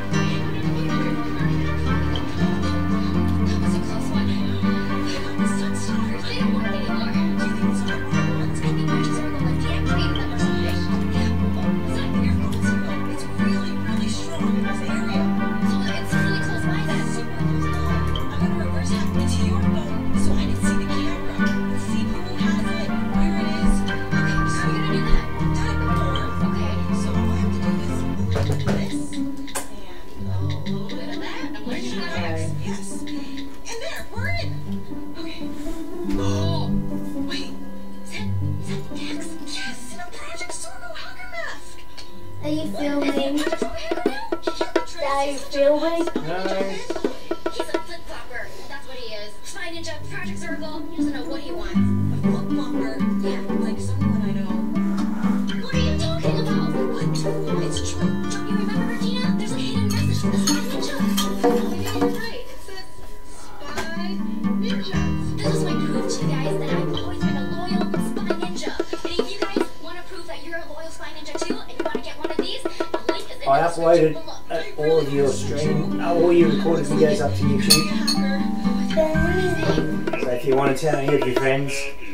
E: That was a close one. The sun stars, they don't work anymore. Do you think it's our ones? I think Project Zero like deactivated them or something. Is that
I: Your phone signal, it's really, really strong in this area.
E: so it's really close by then?
I: Super close by. I'm gonna reverse hack into your phone so I can see the camera and see who has it, where it is.
E: Okay, so we're gonna do that.
I: Done it before.
E: Okay.
I: So all I have to do is a little bit of this and a little bit of that.
E: I'm learning how it works.
I: Yes. And there, we're in. Okay. Oh, wait.
E: Is that, is that Dax?
I: Yes, in a Project Zorgo hacker mask.
E: Are you filming?
I: Project Zorgo hacker now?
E: Are you filming?
B: No.
E: He's a flip-flopper. That's what he is. Spy Ninja, Project Circle. He doesn't know what he wants.
I: A flip-flopper.
E: Yeah.
I: Like someone I know.
E: What are you talking about?
I: What? It's true.
E: Don't you remember, Regina? There's a hidden message from the Spy Ninja.
C: Oh, yeah, you're right. It says Spy Ninjas.
E: This is my proof to you guys that I've always been a loyal Spy Ninja. And if you guys want to prove that you're a loyal Spy Ninja too, and you want to get one of these, the link is in
B: I
E: the description
B: uploaded
E: below.
B: uh, all of your stream, uh, all your recorded videos up to YouTube.
I: Hacker.
B: So if you want to tell any of your friends,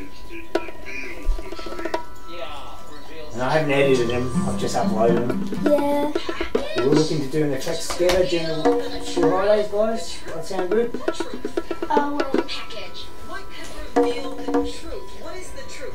F: Yeah, reveals.
B: and I haven't edited them, I've just uploaded them.
E: Yeah.
B: We're looking to do an effects together during the school holidays, guys. That sound good?
E: Oh, well, package.
I: What could reveal the truth? What is the truth?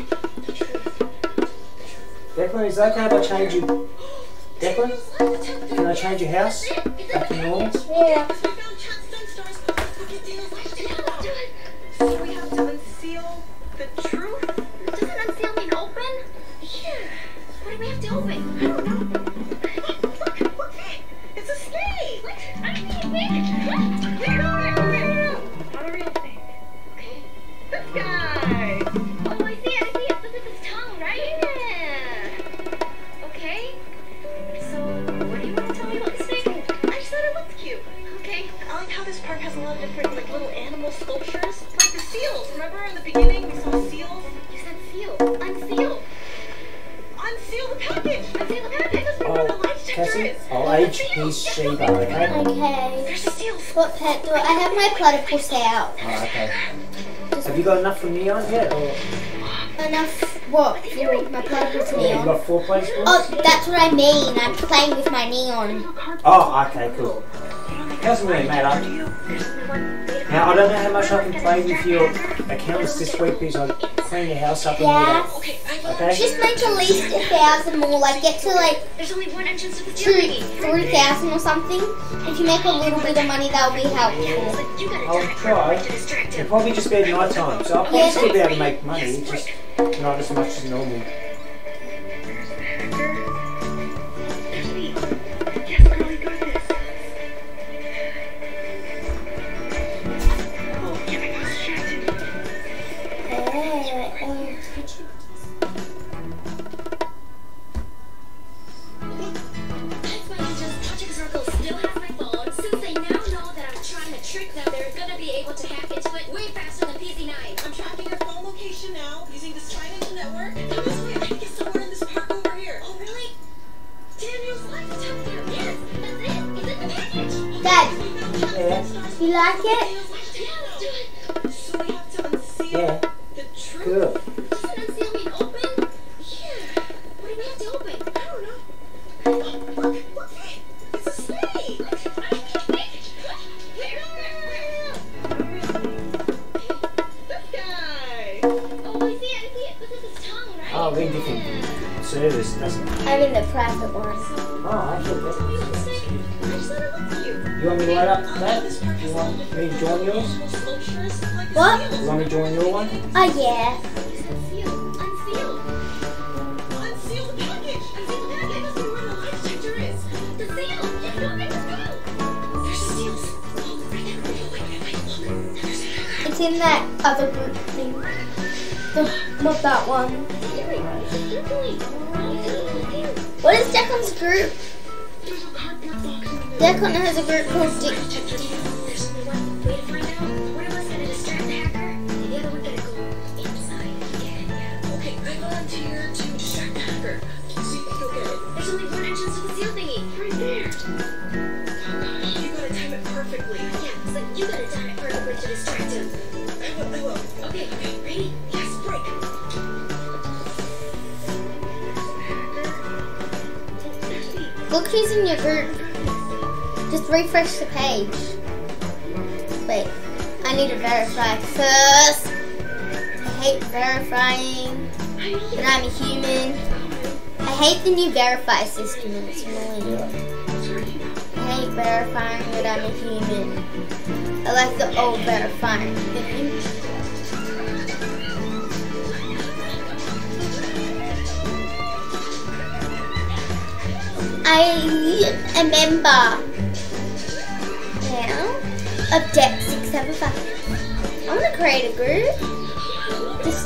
B: Declan, is it okay if I change you? Declan, can I change your house back to normal?
E: Yeah.
I: We found chat stunt stars. Let's look at Daniel's life. So we have to unseal the truth?
E: Doesn't unseal mean open?
I: Yeah.
E: What do we have to open?
I: I don't know. Look, look, look. It's a snake.
E: What? I don't need a big.
I: Here, no, no, no, no, no. Not a real snake.
E: Okay.
I: This guy.
E: Oh, I see it, I see it. Look at this tongue, right?
I: Yeah.
E: Okay. So, what do you want to tell me about the snake?
I: I just thought it looked cute.
E: Okay.
I: I like how this park has a lot of different, like, little animal sculptures. Like seals. Remember in the beginning we saw seals? You said seal. Unseal. Unseal the package. Unseal the package. That's where the
B: Oh,
I: light detector
B: Cassie,
I: is.
B: I'll
I: There's
B: age
I: a seal.
B: his
I: Yes,
B: Sheba,
I: look, look,
B: okay?
A: Okay.
I: There's the seals.
A: What pet do I, I have? My platypus out.
B: Oh, okay. Have you got enough for Neon yet? Or
A: Enough what? For my platypus
B: yeah, you
A: neon?
B: got four plays for?
A: Oh, that's what I mean. I'm playing with my neon.
B: Oh, okay, cool. Doesn't really matter. Now, I don't know how much I can play with your accounts this week because I clean your house up and all
A: Yeah.
B: that.
I: Okay, I will.
B: Okay?
A: Just make at least a thousand more. Like get to like
I: There's only one entrance to the
A: two,
I: building.
A: three thousand or something. If you make a little bit of money, that'll be helpful.
I: But you gotta
B: I'll
I: time it
B: try.
I: perfect to distract
B: It'll
I: him.
B: probably just be at night time, so I'll probably
A: Yeah,
B: still be able to
A: that's
B: make money, just not as much as normal.
I: Yes, girl, you got this. Oh, get my house distracted.
A: Uh, uh,
I: That's why Ninja's Project Circle still has my phone. Since they now know that I'm trying to trick them, they're gonna be able to hack into it way faster than P Z nine. I'm tracking your phone location now using the Signage network. Come this way, I can get somewhere in this park over here. Oh, really? Daniel's light detector. Yes, that's it. It's in the package.
A: Dad,
B: Yeah,
A: you like it?
I: Yeah, let's do it. So we have to unseal
B: yeah,
I: the truth.
B: good.
I: Doesn't unseal mean open? Yeah. What do we have to open? I don't know. Oh, look, look, it's a snake. This guy. Oh, I see it, I see it. Look at his tongue, right?
B: Oh, we different service, doesn't it?
A: I'm in the private one.
B: Oh, actually,
I: So you
B: that's
I: look sick. I just thought it looked cute.
B: You want me to light up that? You want me to join yours?
A: What?
B: You want me to join your one?
A: Oh yeah.
I: Unseal. Unseal. Unseal the package. Unseal the package. Let's see where the light detector is. The seal. Yes, look, there's the seal. There's the seals. Oh, right there. Oh, wait, wait, wait. Look. There's the hacker.
A: It's in that other group thing. The, not that one. What is Declan's group?
I: There's a cardboard box in there.
A: Declan has a group called Dick.
I: There's only one way to find out. One of us gotta distract the hacker, and the other one gotta go inside again. Yeah. Okay, I volunteer to distract the hacker. See if you'll get it. There's only one entrance to the seal thingy. Right there. Oh gosh, you gotta time it perfectly. Yeah, so you gotta time it perfectly to distract him. I will, I will. Okay, okay, ready? Yes, break.
A: Look who's in your group. Just refresh the page. Wait, I need to verify first. I hate verifying that I'm a human. I hate the new verify system. It's annoying. I hate verifying that I'm a human. I like the old verifying thing. I am a member now of Deck six seven five. I'm gonna create a group. Just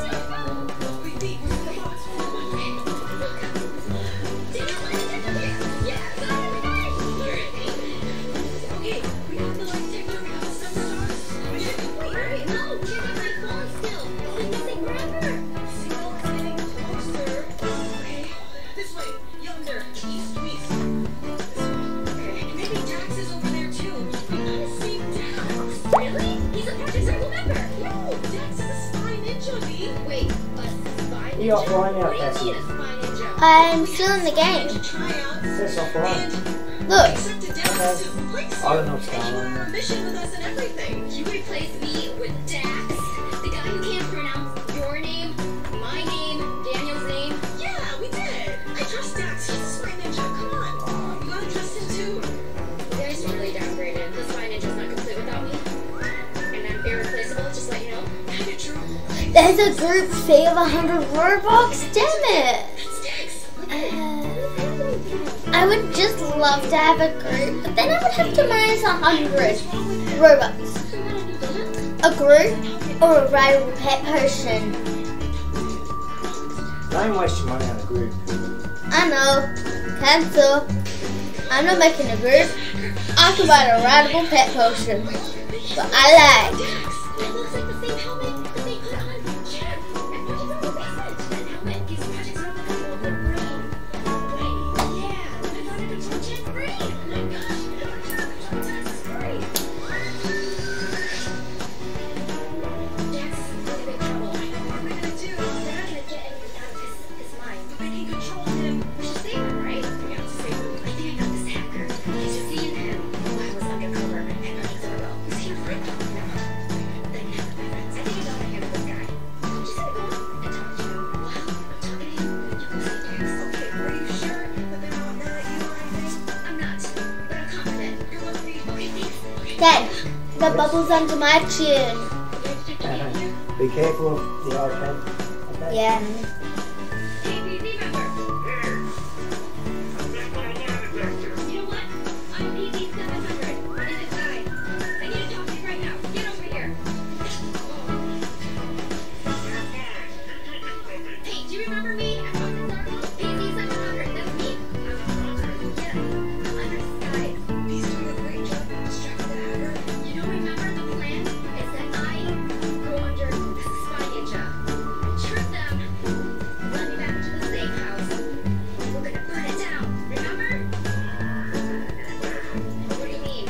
I: Okay, we got the light detector, we got the sensors. Wait, wait, no, check out my phone still. It's been missing forever. Signal is getting closer. Okay, this way, yonder, east, west. Okay, maybe Dax is over there too. We gotta see Dax. Really? He's a Project Circle member. No, Dax is a spy ninja, B. Wait, a spy ninja?
B: You offline now,
I: What do you
B: Cassie.
I: mean a spy ninja?
A: I'm still in the game.
I: Tryouts.
B: Says offline.
A: Look,
I: Accepted Dax to replace
B: I
I: you.
B: don't know what's going
I: And you
B: on.
I: were on a mission with us and everything. You replaced me with Dax, the guy who can't pronounce your name, my name, Daniel's name. Yeah, we did. I trust Dax. He's a spy ninja. Come on. You gotta trust him too. You guys really downgraded. The spy ninja's not complete without me. And I'm irreplaceable, just let you know. Kinda true.
A: there's a group fee of one hundred Robux. Damn it.
I: That's Dax. Look
A: Uh,
I: at it.
A: I would just love to have a group, but then I would have to minus one hundred Robux. A group or a rival pet potion.
B: Don't waste your money on a group.
A: I know. Cancel. I'm not making a group. I can buy a rival pet potion. But I like.
I: Dax. That looks like the same helmet
A: got bubbles under my chin.
B: Be careful of the iPad. Okay?
A: Yeah.
I: Hey, P Z member. You know what? I'm P Z seven hundred. In disguise. I need to talk to you right now. Get over here. Hey, do you remember me? I'm from the circle. P Z seven hundred. That's me. I'm a soldier. Yeah. I'm under disguise.
E: He's doing a great job at distracting the hacker.
I: You don't remember the plan? It's that I go under as a spy ninja. Trick them. Run me back to the safe house. We're gonna burn it down. Remember? What do you mean?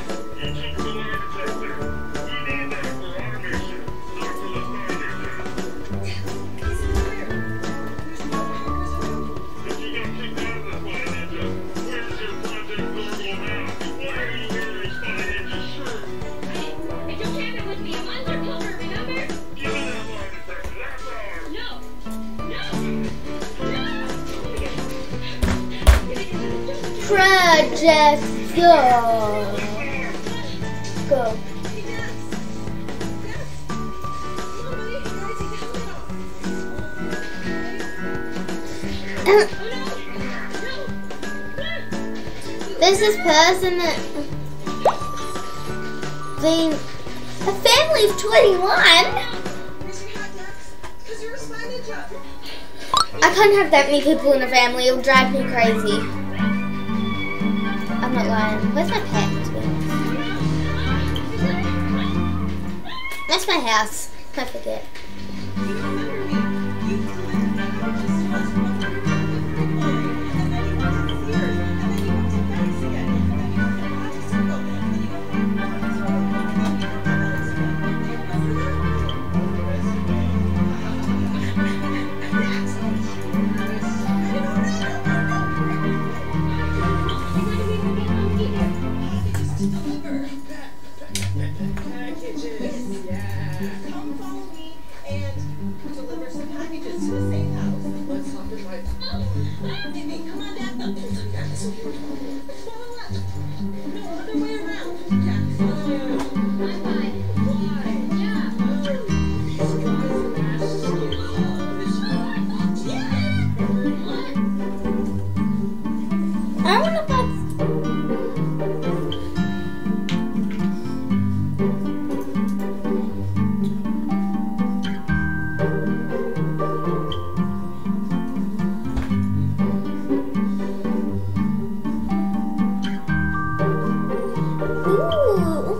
E: He's in there. There's no hackers around.
I: Hey, if you're camping with me, I'm undercover, remember? No. No. No.
A: Project Go. Go.
E: Hey, Dex. Dex. Come on, buddy. Guys, take the helmet off.
I: Oh no.
A: There's this person that being a family of twenty-one.
E: Where's your hat, Dex? Because you're a spy ninja.
A: I can't have that many people in a family. It'll drive me crazy. I'm not lying. Where's my pet? That's my house. I forget.
E: You remember me. You collected that just to us from a very boy. And then you went to Sears. And then you went to Banks again. And then you went to Magic Circle. And then you went to Magic Circle. And then you went to Alex again. Do you remember that? Dex. I don't Packages, yeah. Come follow me and deliver some packages to the safe house. Let's hop in my. Baby, come on down. No, that's what you were talking about. Follow up. No, other way around. Yeah, follow me.
I: I'm fine.
E: Why?
I: Yeah.
E: These guys are nasty. Yeah.
A: I wanna buy. Ooh.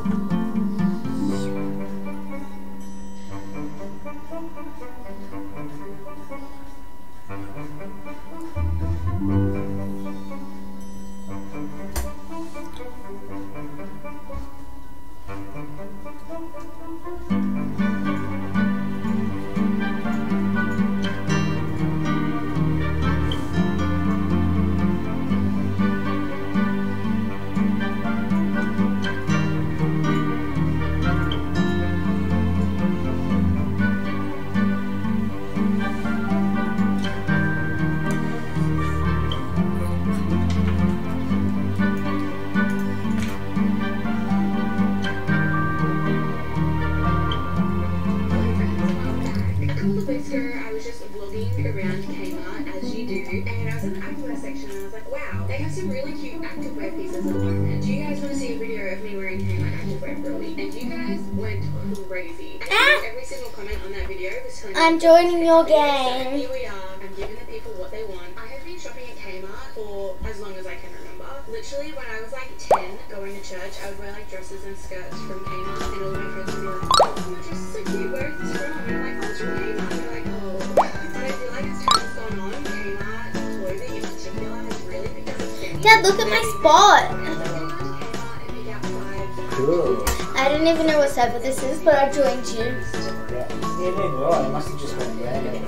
J: Whisker, I was just vlogging around Kmart as you do, and I was in the activewear section and I was like, wow, they have some really cute activewear pieces at the moment. Do you guys want to see a video of me wearing Kmart activewear for a week? And you guys went crazy. And
A: Ah.
J: every single comment on that video was telling me
A: I'm joining your
J: So
A: game.
J: here we are. I'm giving the people what they want. I have been shopping at Kmart for as long as I can remember. Literally, when I was like ten, going to church, I would wear like dresses and skirts from Kmart, and all my friends would be like, "Oh, your dress is so cute. Where is this from?" And I'm like, "Oh, it's from Kmart." And they're like, "Oh." But I feel like as time's gone on, Kmart clothing in particular has really become a thing.
A: Dad, look at my spot.
J: And I'm gonna go to Kmart and pick out five.
B: Cool.
A: I don't even know what server this is, but I joined you.
B: Yeah, you did right. It must have just gone random.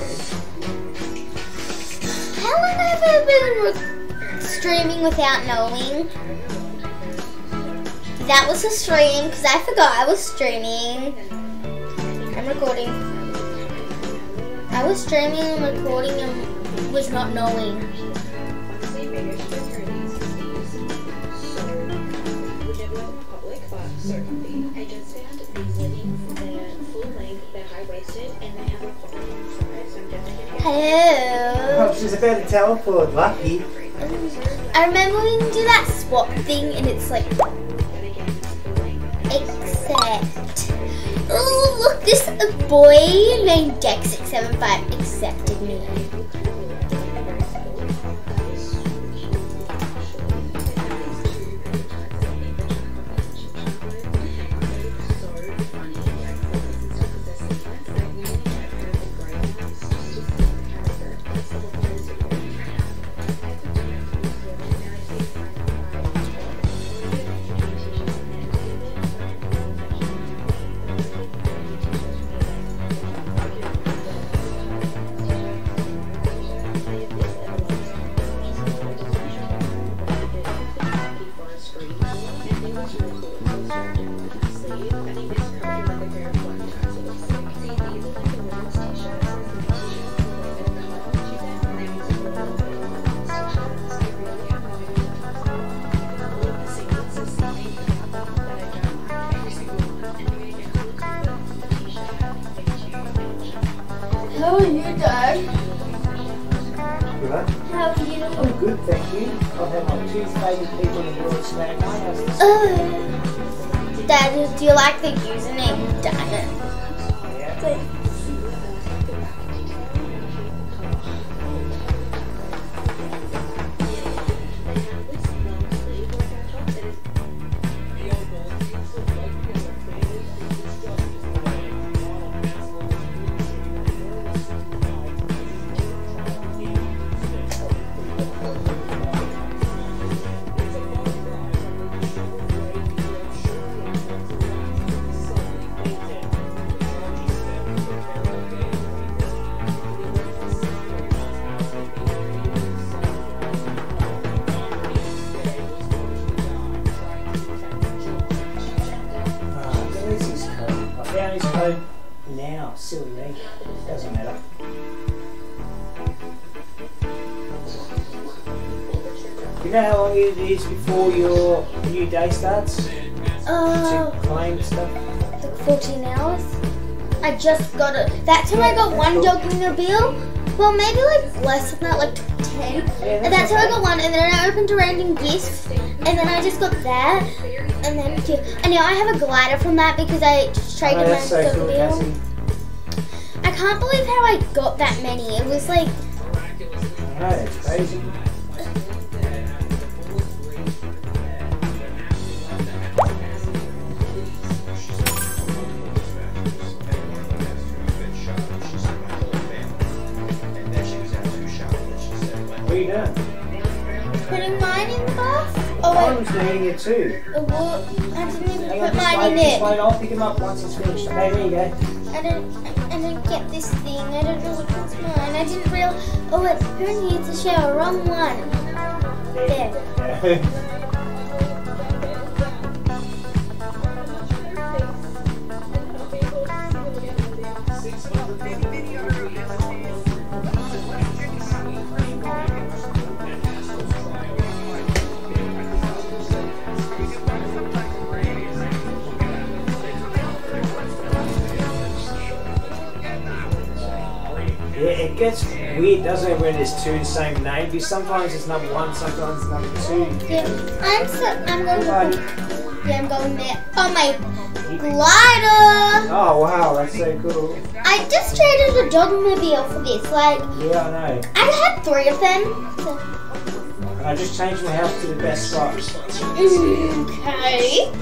A: How long have I been re- streaming without knowing? That was a stream, because I forgot I was streaming. I'm recording. I was streaming and recording and was not knowing.
J: Honestly, maybe I should go through these these. So, would never wear them in public, but so comfy. I just found these leggings. They're full length, they're high waisted, and they have a pocket on the side. So I'm definitely gonna get.
A: Hello.
B: Oh, she's about to teleport. Lucky.
A: I remember when you do that swap thing and it's like accept. Oh look, this boy named Dex six seven five accepted me. How are you, Dad?
B: Good.
A: How are you?
B: I'm good, thank you. I've had my two favourite people in the world smack my house.
A: Oh. Dad, do you like the username Dad?
B: Yeah. Now, silly me. Doesn't matter. You know how long it is before your new day starts?
A: Uh,
B: To claim stuff?
A: like fourteen hours. I just got it. That time I got one dog in the bill. Well, maybe like less than that, like ten. And that's how I got one. And then I opened a random gift. And then I just got that. And then, and now I have a glider from that because I just traded
B: Oh,
A: my
B: that's so
A: dog
B: cool,
A: bill.
B: Cassie.
A: I can't believe how I got that many. It was like,
B: I know, it's crazy. What are you doing?
A: putting mine in the bath. Oh
B: I
A: wait,
B: was eating it too.
A: uh, well, I didn't even
B: Hang on,
A: put
B: just
A: mine
B: wait,
A: in
B: just
A: it.
B: wait, I'll pick him up once it's finished. Okay, there you go.
A: I didn't, I, I didn't get this thing. I don't know which one's mine. I didn't real. Oh wait, who needs a shower? Wrong one. There.
B: Yeah. Yeah, it gets weird, doesn't it, when there's two the same name? Because sometimes it's number one, sometimes it's number two.
A: Yeah, I'm so, I'm going
B: Buddy.
A: to. Yeah, I'm going there. Oh my glider!
B: Oh wow, that's so cool.
A: I just traded a dogmobile for this. Like,
B: Yeah, I know.
A: I had three of them. So.
B: And I just changed my house to the best spot.
A: Okay.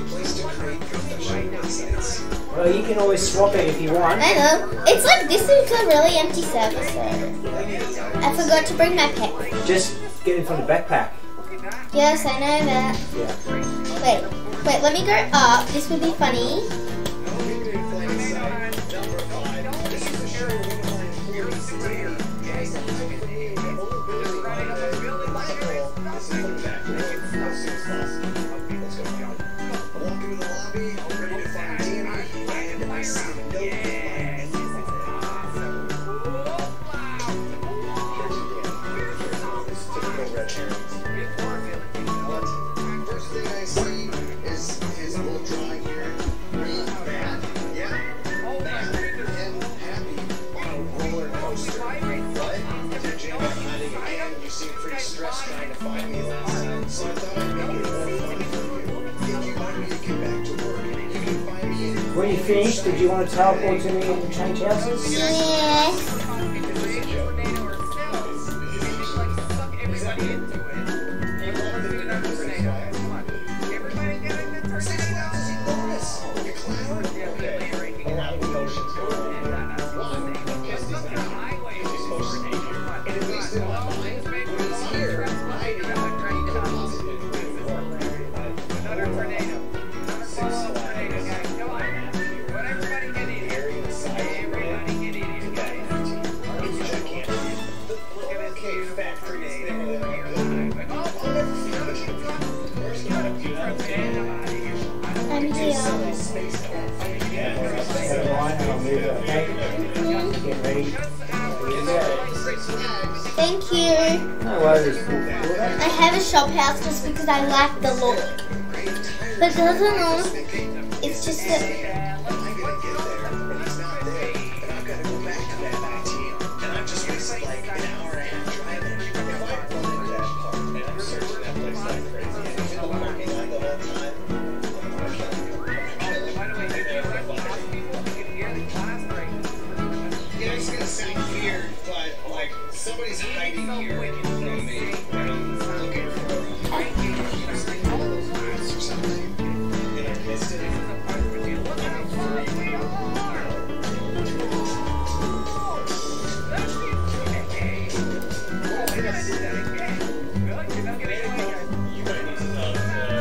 B: Well, you can always swap it if you want.
A: I know. It's like this is a really empty service. So. I forgot to bring my pet.
B: Just get it from the backpack.
A: Yes, I know that.
B: Yeah.
A: Wait, wait, let me go up. This would be funny.
G: First thing I see is his little drawing here.
B: finished, did you want to teleport to me and change houses?
A: Yes. I'm here.
B: Get ready.
A: Thank you.
B: No worries.
A: I have a shop house just because I like the look. But it doesn't know. It's just that.
G: Yeah, it's gonna sound weird, but like somebody's hiding here from me when I'm looking for all those words or something, and I missed it. You might need to know.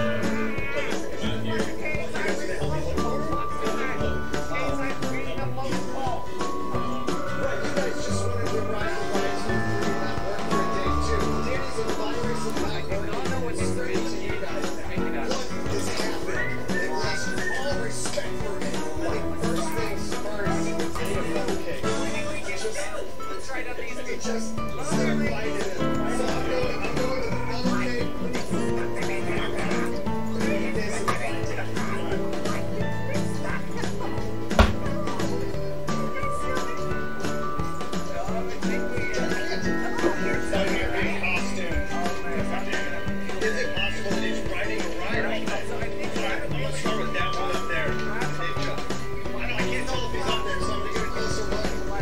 G: Just start lighting it. So I'm going, I'm going to the other cave. Is it possible that he's riding a ride? I'm gonna start with that one up there. I know I can't tell if he's up there, so I'm gonna get a closer look.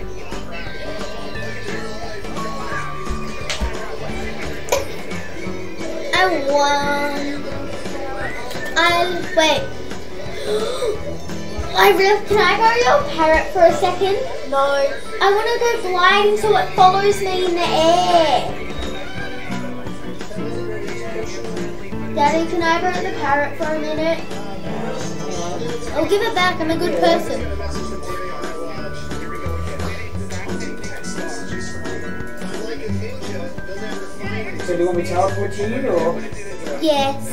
A: I won. I wait. I realized. Can I borrow your parrot for a second? No. I want to go gliding so it follows me in the air. Daddy, can I borrow the parrot for a minute? I'll give it back. I'm a good person.
B: So do you want me to teleport to you or?
A: Yes.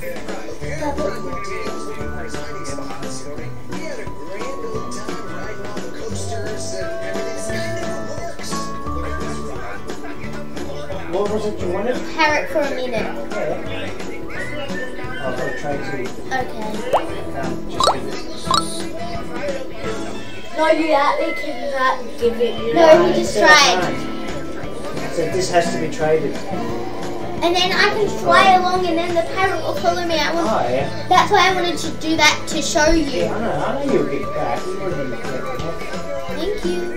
B: What was it you wanted?
A: Parrot for a minute.
B: Yeah. I'll go try to.
A: Okay.
B: Um, just give it.
A: No, you actually cannot give it. No, he just tried.
B: So this has to be traded.
A: And then I can fly along and then the parrot will follow me. I want,
B: Oh yeah.
A: that's why I wanted to do that to show you.
B: Yeah, I know. I know you'll get back. You would have been
A: Thank you.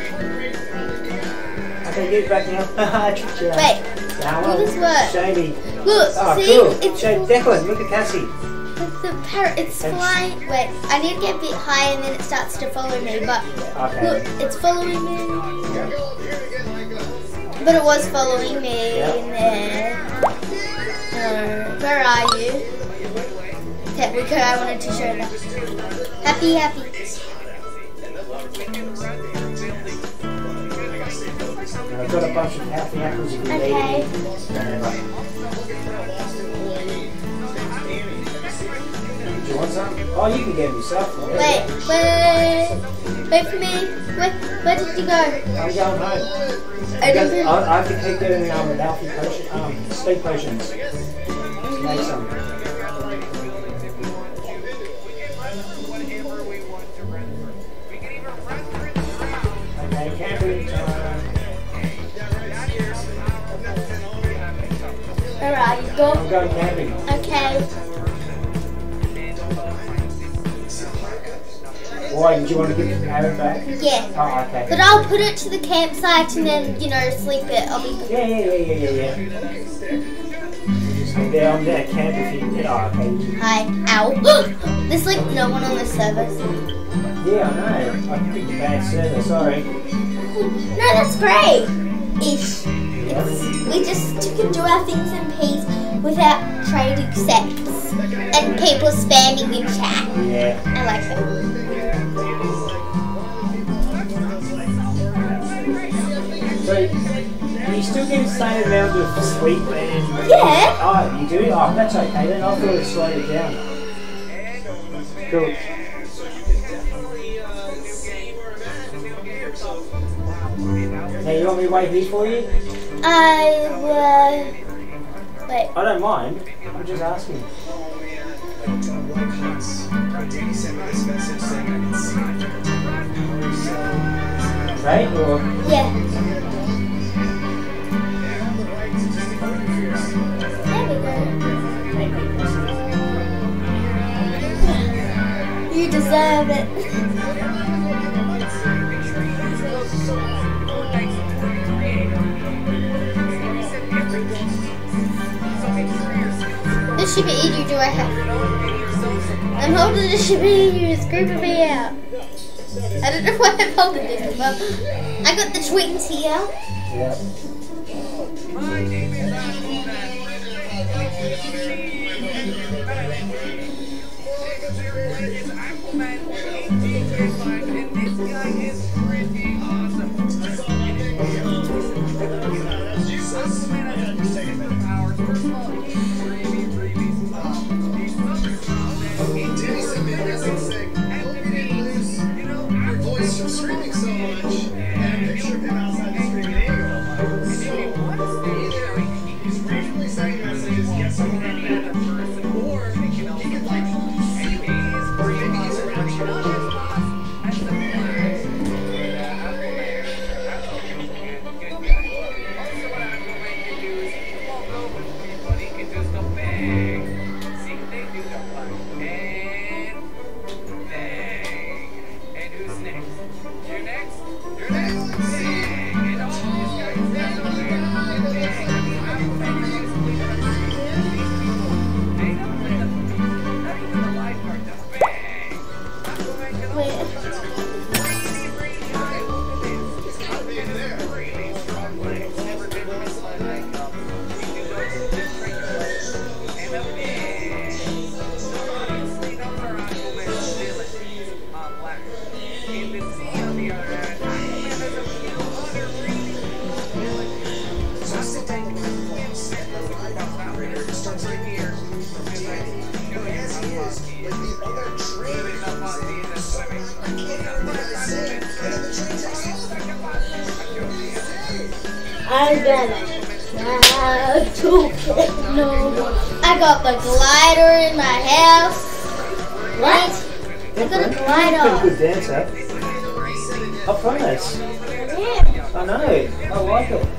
B: Okay, get back now. I tricked you out.
A: Wait,
B: Now,
A: will this work?
B: Shady.
A: Look,
B: Oh,
A: see?
B: cool.
A: It's
B: Shady. Declan, look at Cassie.
A: It's the parrot, it's
B: And-
A: flying. Wait, I need to get a bit higher and then it starts to follow me. But
B: Okay.
A: look, it's following me.
B: Yeah.
A: But it was following me
B: Yeah.
A: in there. Uh, where are you? Okay, because I wanted to show that. Happy, happy.
B: I've got a bunch of happy apples if you need
A: Okay.
B: them. Do you want some? Oh, you can get them yourself. man.
A: Wait, wait, wait for me. Where, where did you go?
B: I'm going home.
A: I
B: I,
A: didn't.
B: I have to keep getting um, an alpha potion, um, speed potions. To make some. Okay, camping time.
A: Where are you? Go.
B: I'm going camping.
A: Okay.
B: Why? Did you want to give the parrot back?
A: Yeah.
B: Oh, okay.
A: But I'll put it to the campsite and then, you know, sleep it. I'll be...
B: Yeah, yeah, yeah, yeah, yeah, yeah. I'm there, I'm there, camp if you... Yeah, okay.
A: Hi. Ow. There's like no one on the server.
B: Yeah, I know. I picked a bad server, sorry.
A: No, that's great. Ish. It's, we just can do our things in peace without trading sex and people spamming in chat.
B: Yeah.
A: I like that.
B: So, you still get the same amount of sleep and...
A: Yeah.
B: Oh, you do? Oh, that's okay then. I'll thought it slowed it down. Cool. Now, you want me to wait here for you?
A: I uh, wait.
B: I don't mind. I'm just asking. Right? Or...
A: Yeah. There we go. You deserve it. The Shiba Inu do I have? I'm holding the Shiba Inu, it's creeping me out. I don't know why I'm holding this, but I got the twins here.
B: Yeah.
A: I'm gonna try to get no. I got the glider in my house. What? I got a glider.
B: Pretty good dancer. I promise.
A: Yeah.
B: I know. I like it.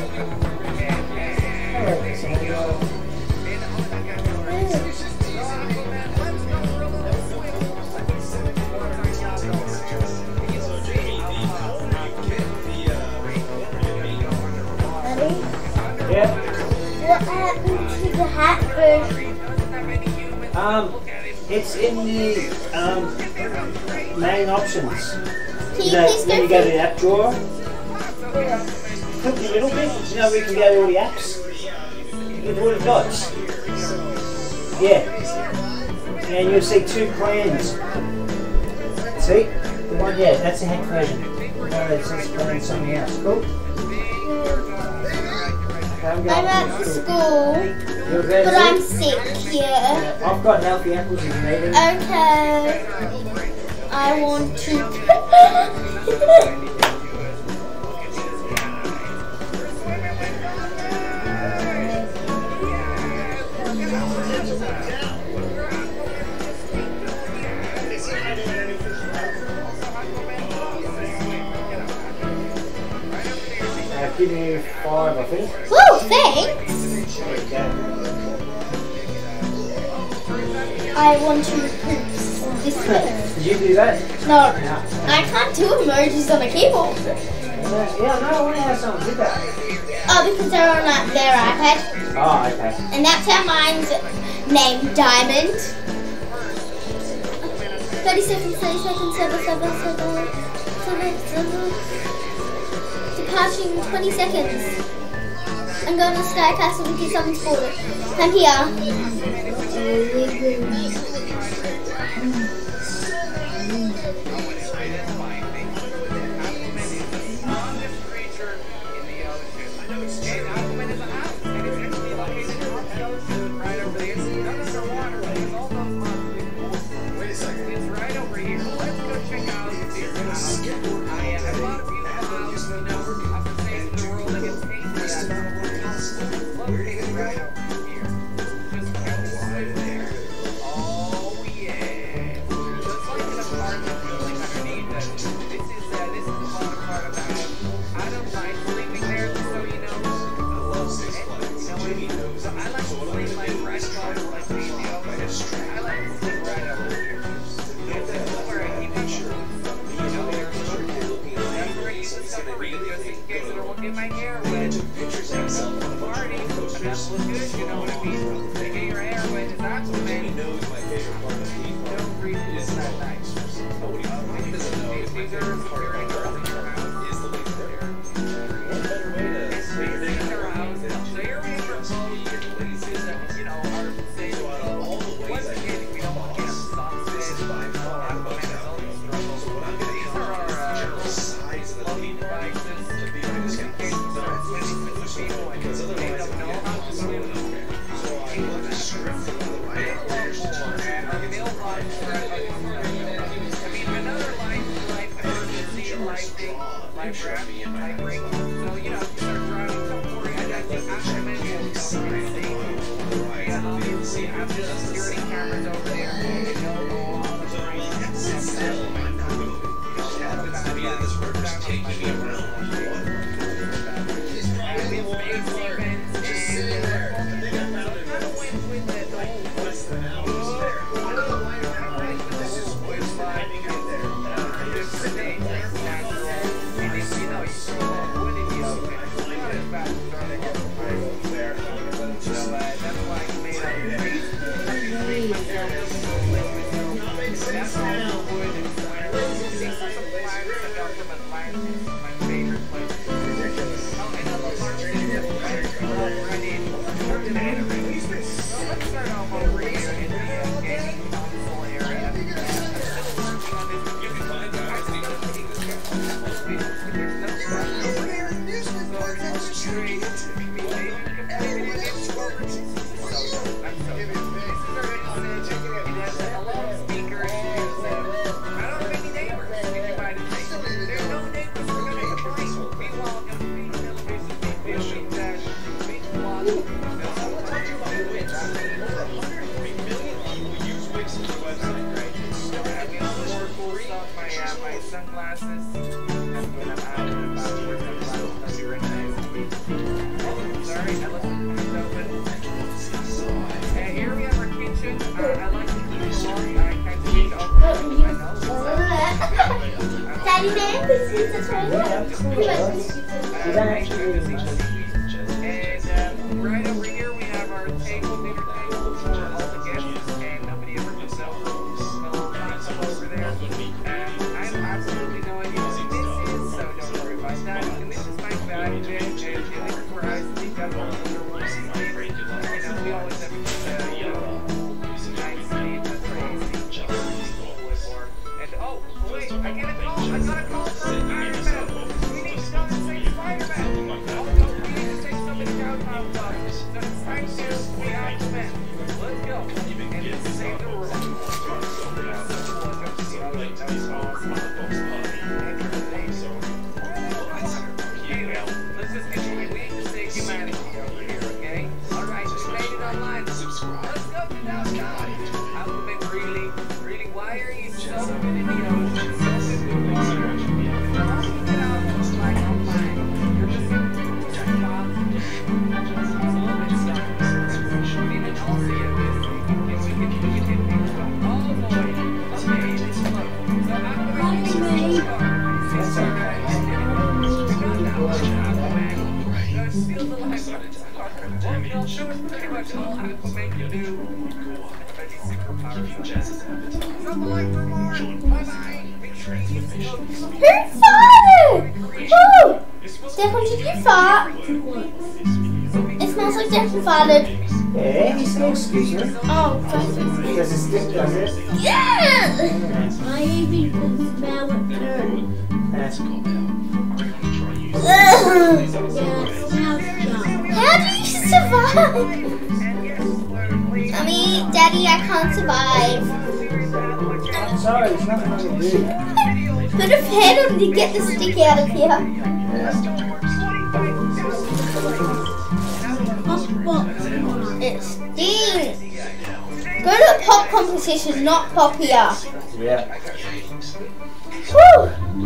B: Yeah.
A: What happened to the hat version?
B: Um, it's in the um, main options.
A: Can
B: You
A: you
B: know,
A: please
B: when
A: go
B: you go to
A: through?
B: the app drawer,
A: Yeah.
B: click the little bit. You know, we can go to all the apps with all the dots. Yeah. And you'll see two clans. See? The one, yeah, that's the hack version. Oh, it says playing something else. Cool. I'm,
A: I'm at the school, but I'm sick here.
B: Yeah, I've got healthy apples if you need them.
A: Okay. I want to.
B: Uh, give me five, I think.
A: Woo, thanks.
B: Okay.
A: I want to poop some. This way.
B: Did you do that?
A: No,
B: No.
A: I can't do emojis on a keyboard.
B: Yeah, yeah, no, I want to have someone do that.
A: Oh, because they're on uh, their iPad.
B: Oh, okay.
A: And that's how mine's named Diamond. thirty seconds, thirty seconds, seven, seven, seven, seven, seven. Departing twenty seconds. I'm going to Sky Castle with you, someone's border. I'm here.
F: I got a call from Iron Man. We need to come and save Spider-Man.
I: Feels alive. Damage. Pretty much all Aquaman can do.
A: Who farted? Who? Declan, did you fart? It smells like Declan farted.
B: Yeah, you still excuse me.
A: Oh, fuck.
B: Does it stink, does it?
A: Yeah!
E: My baby can smell it too.
B: That's cool.
A: Ugh.
E: Yeah, it smells yum.
A: How do you survive? Mommy, Daddy, I can't survive.
B: I'm sorry, it's not going to do.
A: Put a head on to get the stick out of here. It stinks. Go to a pop competition, not pop here.
B: Yeah.
A: Whew.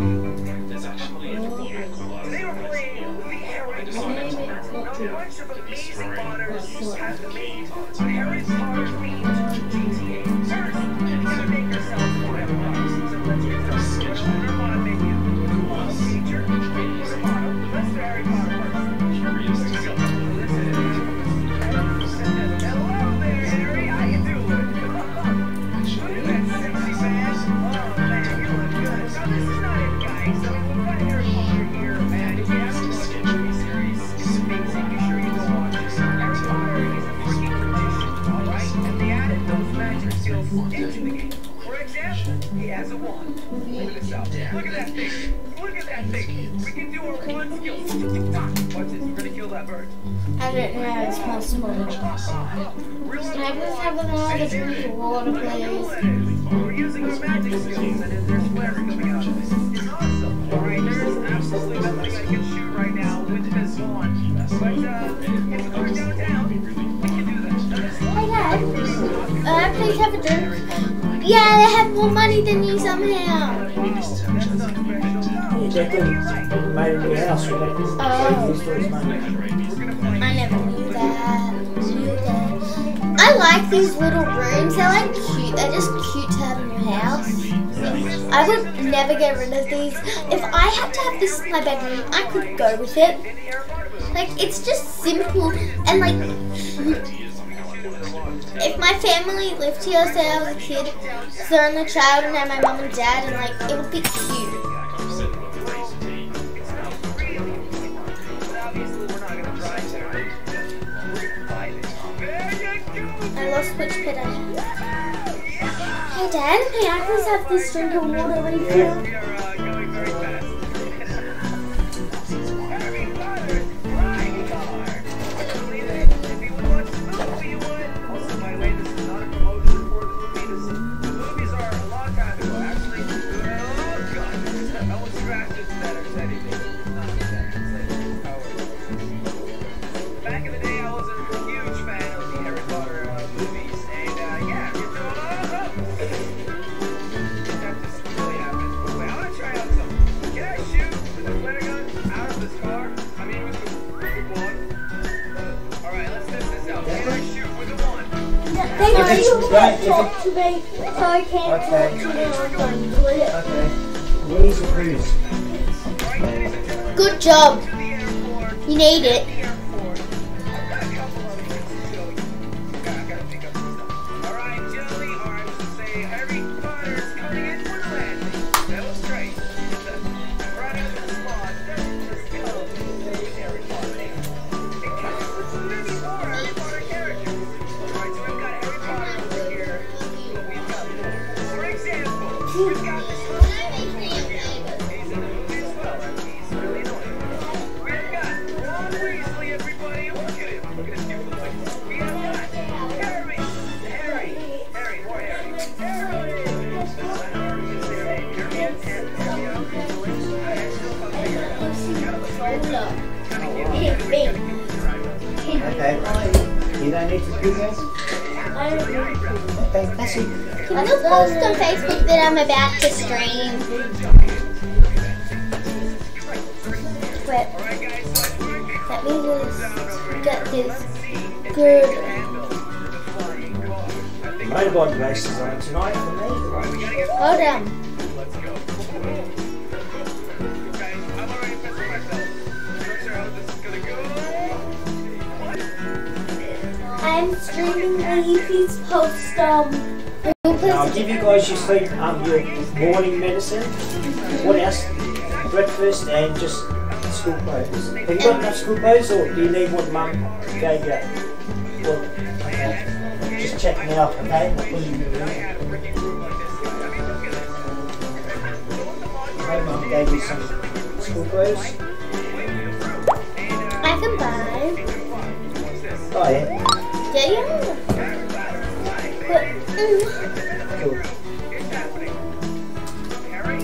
F: For example, he has a wand. Look at this out. Look at that thing. Look at that thing. We can do our wand skills. Watch this. We're gonna kill that bird.
A: I don't know how it's possible. Can I just have another drink of water, please?
F: We're using our magic skills, and there's flares coming out of this. It's awesome. Alright, there's absolutely nothing I can shoot right now with this wand. But, uh, if we're downtown, we can do that.
A: Hey, Dad. Uh, please have a drink. Yeah, they have more money than you somehow.
B: Declan made a new house with that.
A: Oh.
B: He's for his money.
A: I never knew that. Knew that. I like these little rooms. They're like cute. They're just cute to have in your house. I would never get rid of these. If I had to have this in my bedroom, I could go with it. Like, it's just simple and like cute. If my family lived here, say I was a kid, so I'm a child and I had my mom and dad, and like, it would be cute. I lost which pit I had. Hey Dad, may I please have this drink of water refill? They know you can't talk to me, so I can't
B: Okay.
A: talk to you on phone. Will it?
B: Okay. Where's the cruise?
A: Good job. You need it.
B: Okay. You don't need to do this? Okay, that's it.
A: Can you post on Facebook that I'm about to stream? Wait. Let me just get this good.
B: Motorbike races on tonight for me.
A: Hold on. you please post um.
B: I'll give you guys your sleep, um, your morning medicine. What else? Breakfast and just school clothes. Have you got enough school clothes, or do you need what Mum gave you? Well, okay. Just check now, okay? I'll put it in your room. Okay, Mum gave you some school clothes.
A: I can buy.
B: Oh yeah.
A: Yeah, yeah. But, mm,
B: Cool.
G: Harry?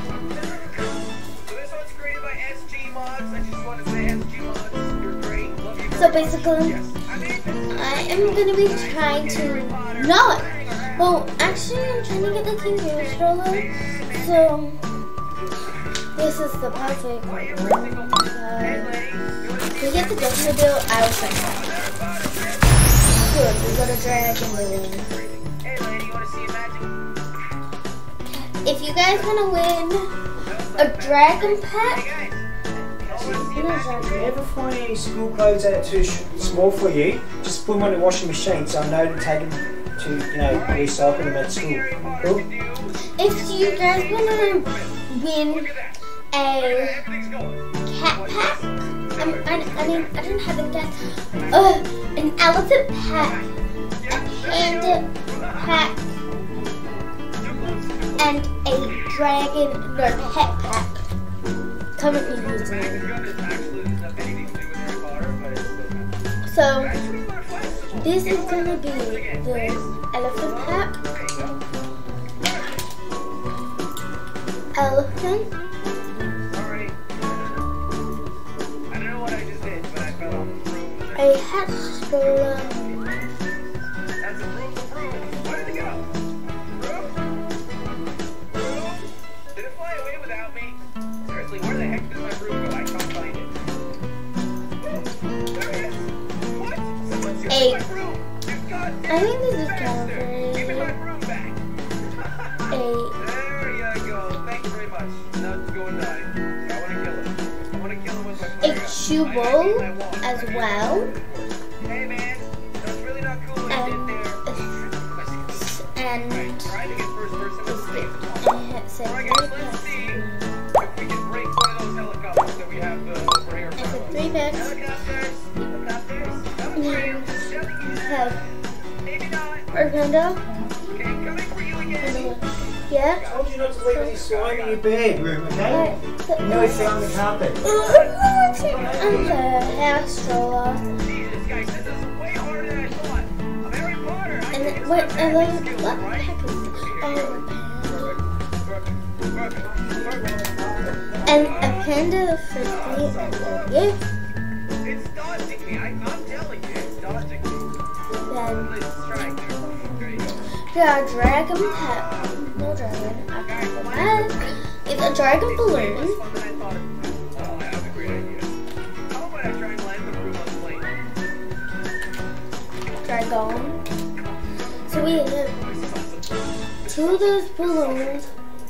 G: So this one's created by S G Mods. I just want to say S G Mods, you're great. Love you very
A: so
G: much.
A: basically,
G: Yes. I mean,
A: I am gonna be trying to not. Well, actually, I'm trying to get the King James stroller. So this is the perfect one. Uh, to get the Disney bill, I was like, good, we got a dragon balloon.
G: hey lady, you want to see a magic?
A: If you guys want to win a dragon pack,
G: Hey guys,
A: you know,
B: If you
A: dragon.
B: ever find any school clothes that are too sh small for you, just put them on the washing machine so I know to take them to, you know, recycle them at school. Cool?
A: If you guys want to win a
G: everything's going.
A: cat pack, um, I, I mean, I don't have a cat, uh, an elephant pack, a panda pack, and a dragon, no, pet pack. Currently using it. So, this is gonna be the elephant pack. Elephant.
G: Alright. I don't know what I just did, but I fell off the broom.
A: A hat stroller.
G: That's a broom for broom. Where did it go? Broom? Broom? Did it fly away without me? Seriously, where the heck did my broom go? I can't find it. Oh, there it is. What? Someone took
A: A-
G: my broom. You've got
A: I think this is
G: bastard. Give me my
A: Calvary.
G: broom back.
A: A
G: There you go. Thank you very much. Now it's going die. I want to kill him. I want to kill him with my
A: a
G: flare
A: shoe
G: gun. I- I
A: bowl
G: need my wand.
A: as
G: I need
A: well,
G: Hey man, that's really not cool what you
A: and
G: did there.
A: and
G: Right, trying to get first person to sleep.
A: it says
G: Alright guys, let's see if we can break one of those helicopters that we have uh, over here.
A: it's a three bags.
G: Helicopters, helicopters, coming for you, shelling you.
A: Have
G: Maybe not.
A: a panda.
G: Okay, coming for you again.
A: Yeah.
B: I told you not to leave any slime in your bedroom, okay?
A: Right.
B: You know it's on the carpet.
A: And a hat stroller.
G: Jesus guys, this is way harder than I thought. I'm Harry Potter. I
A: And
G: think
A: then
G: it's
A: what?
G: some
A: And
G: magic
A: then
G: skills,
A: what
G: right?
A: pack is this? Oh,
G: Perfect, perfect, perfect.
A: and a panda for me and a gift.
G: It's dodging me. I, I'm telling you, it's dodging me.
A: Then
G: Let's try. There you go.
A: got a dragon pet. No dragon. I forgot that. It's a dragon balloon.
G: Less fun than I thought it would be. Oh, that's a great idea. How about I try and land the broom on the plane?
A: Dragon. So we have
G: This is awesome.
A: two of those balloons.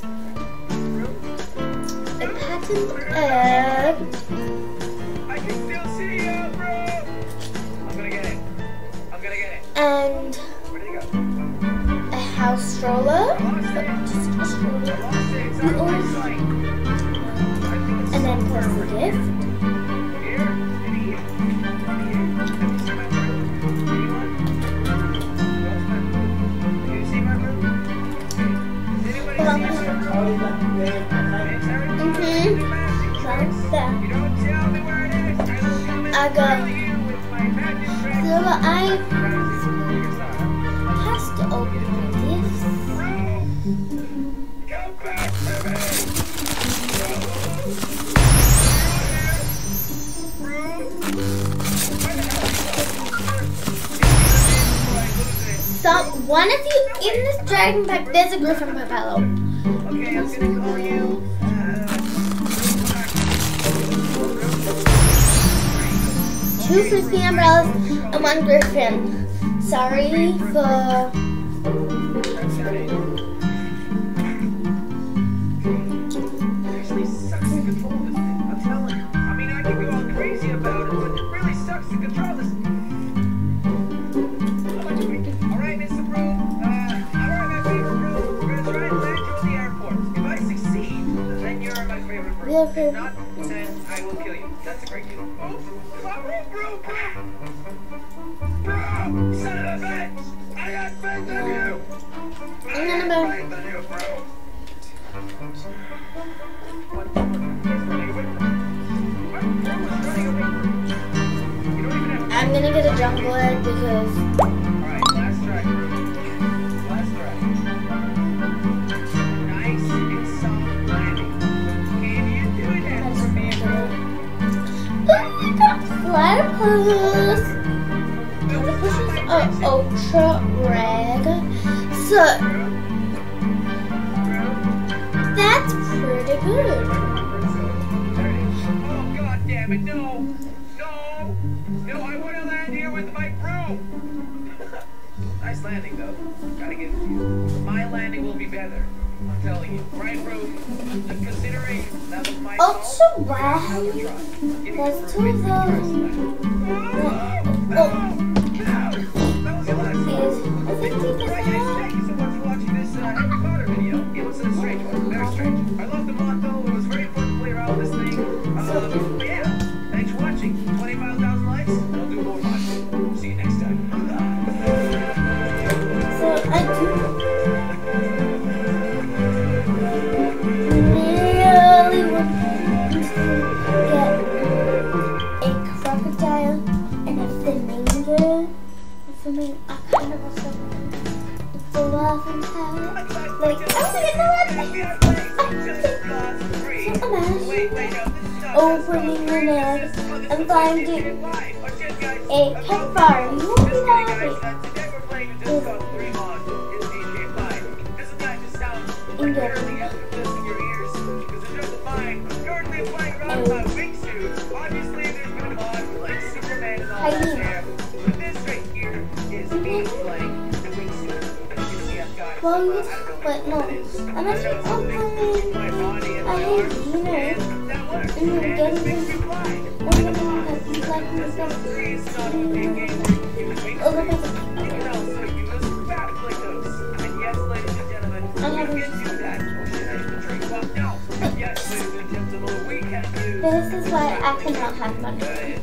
A: A patent egg.
G: I can still see you, bro. I'm gonna get it. I'm gonna get it.
A: And
G: Where did it go?
A: a house stroller.
G: Lost it.
A: Just a stroller.
G: Lost it. It's out of my sight. I think it's
A: And then plus the
G: somewhere
A: gift.
G: here. Maybe here. Maybe here. Have you seen my broom? Anyone? Where's my broom? Can you see my broom? Does anybody
A: Well,
G: see my broom?
B: I'll leave that in bed, okay?
G: It's Harry Potter.
A: Mhm.
G: It's magic tricks.
A: Like that.
G: You don't tell me where it is. I will come and
A: I got-
G: tell you with my magic tricks.
A: So I
G: Yes, sir.
A: has to open this.
G: Come back to me!
A: So one of you in this dragon pack, there's a griffin propeller.
G: Okay, I'm gonna call you.
A: Two frisbee umbrellas and one griffin. Sorry for
G: Actually sucks to control this thing. I'm telling you. I mean, I can go all crazy about it, but it really sucks to control this. How about you make it
H: then I will kill you. That's a great deal. Oh, my roof broke! Bro, son of a bitch! I got faith in you! I
A: I'm gonna
H: got
A: move.
H: faith in you, bro! What?
A: I'm gonna get a jungle egg because
H: Alright, last try. Last try. Nice and soft landing. Can you do that
A: that's
H: for me, bro?
A: oh my god, platypus! Platypus is an ultra rag. So that's pretty good.
H: Oh, god damn it, no! No! No, I want to land here with my broom! Nice landing, though. Gotta give it to you. My landing will be better. I'm telling you. Right, broom? The consideration. That was my fault.
A: Ultra rag.
H: Another try. Give me
A: There's
H: the
A: two
H: broom.
A: of those.
H: Oh,
A: Oh,
H: that was the last one.
A: is I think
H: Right,
A: he
H: guys, thank you so much for watching this uh, Harry Potter video. It was a strange one, very strange. I loved the mod though, it was very fun to play around with this thing. Um, yeah, thanks for watching. twenty-five thousand likes, and I'll do more mods. See you next time.
A: So I do really want to get a crocodile and a flamingo. A flamingo, I kind of also want the laughing parrot. Like, I'm gonna get the laughing So imagine opening an egg and finding a campfire. You won't be happy. Well, you but no. Imagine opening a unit and you're getting this opening that you like yourself. Oh, look at the I haven't This is why I cannot have money.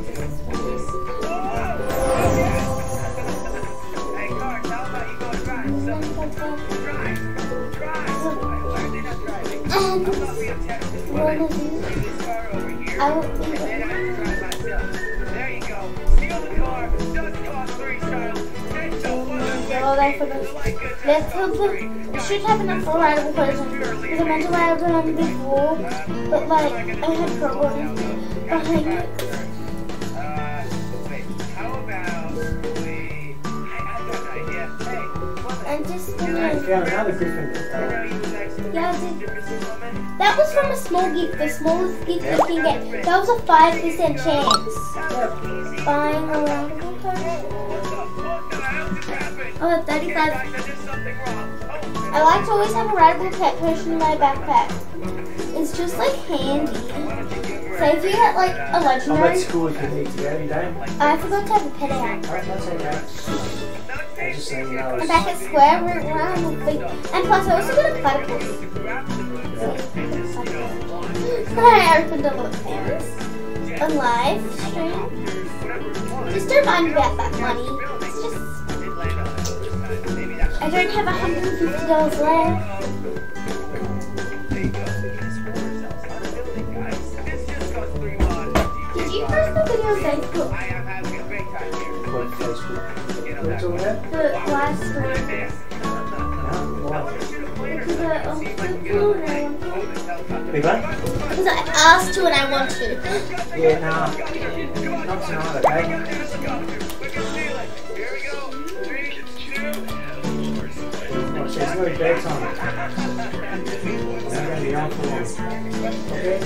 A: And one of these, I will eat it.
H: There you go. Steal the car. Doesn't cost three stars.
A: Get all that for those. Let's hope that we should have enough for rideable person. Because I meant to ride on before, but like I had problems behind it.
H: Uh, wait. How about we? I, I got an idea. Hey,
A: I'm just
B: I
A: gonna.
B: found another different. Uh,
A: Yeah, the, that was from a small gift. The smallest gift you can get. That was a five percent chance. Buying a rideable person. Oh, thirty-five. I like to always have a rideable pet person in my backpack. It's just like handy. So if you get like a
B: I'm
A: legendary,
B: at school if you need to go, you don't?
A: I forgot to have a pet out.
B: Alright, that's okay. I just saying you know.
A: I'm back at square root one. And plus, I also got a platypus. I opened a little things. A live stream. Just to remind me about that money. It's just. I don't have one hundred fifty dollars left. Did you post the video on Facebook?
B: What Facebook? What's all that?
A: The live stream.
B: No, why?
A: Because I also do and I want to.
B: Big one?
A: Because I asked to and I want to.
B: Yeah, nah. Not tonight, okay? Watch, there's no bedtime. I'm going to be on for long. Okay?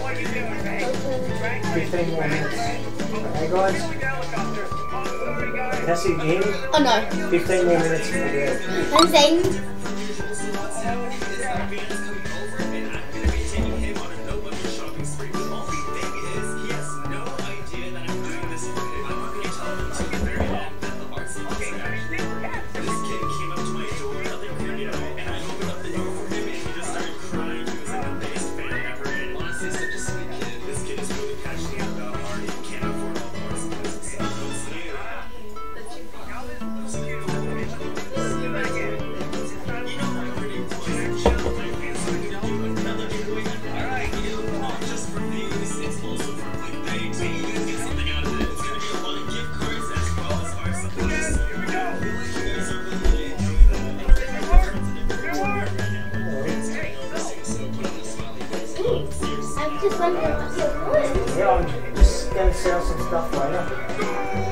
B: fifteen more minutes. Okay, guys? That's it, Jimmy.
A: Oh no.
B: fifteen more minutes for the
A: I'm saying. just went up your woods.
B: Yeah, I'm just gonna sell some stuff later.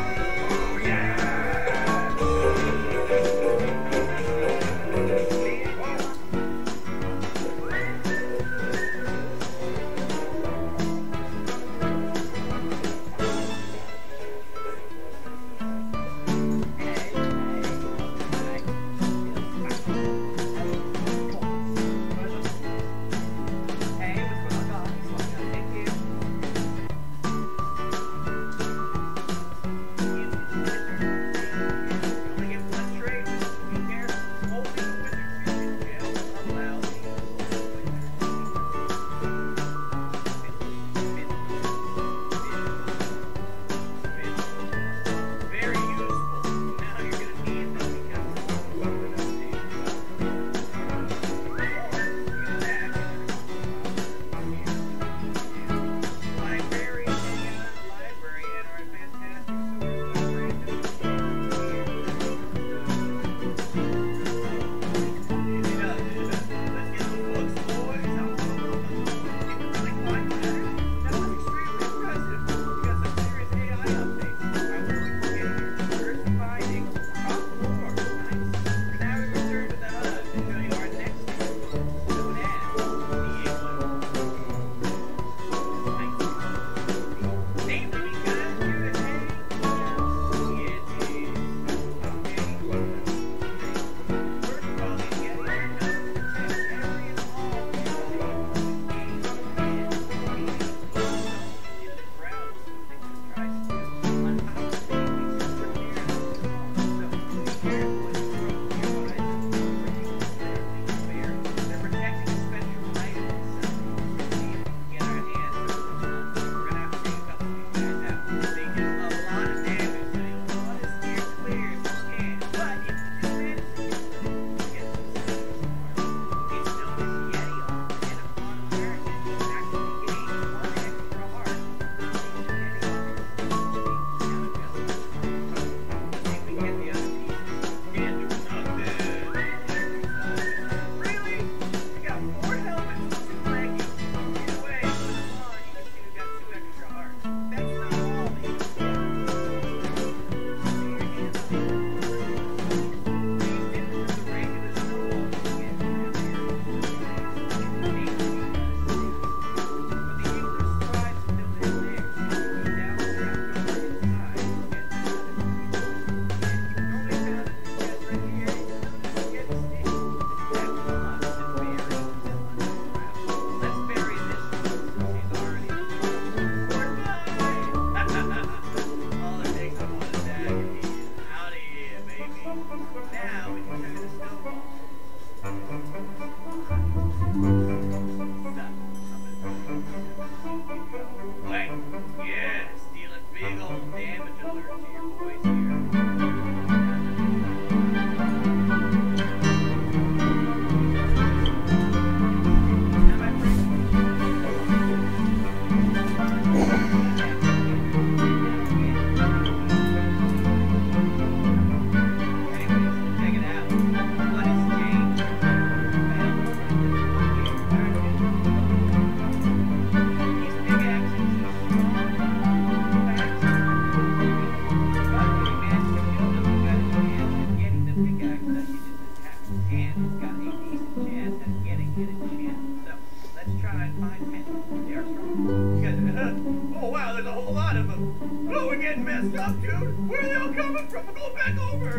H: messed up, dude. Where are they all coming from? We're going back over.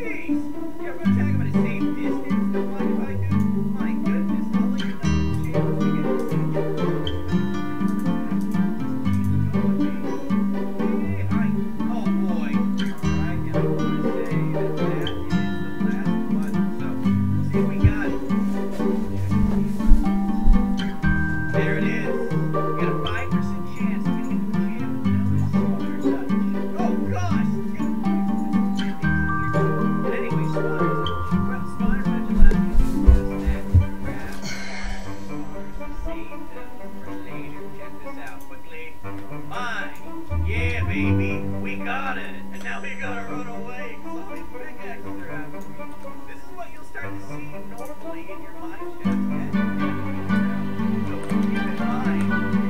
H: Jeez. Yeah, we're gonna tag them at the same distance. Don't mind if I do. My goodness. I'll let you know the chance to get this thing. Hey, I, oh boy. Alright, and I want to say that that is the last one. So, we'll see if we got it. There it is. You got a five percent chance to get into a jam with no spotter touch. Oh gosh! But anyway, spotters. Well, spotter touch allows you to do just that. Grab spotters, save them for later. Check this out quickly. Mine. Yeah, baby. We got it. And now we gotta run away because all these pickaxes are after me. This is what you'll start to see normally in your mine shaft. So keep in mind.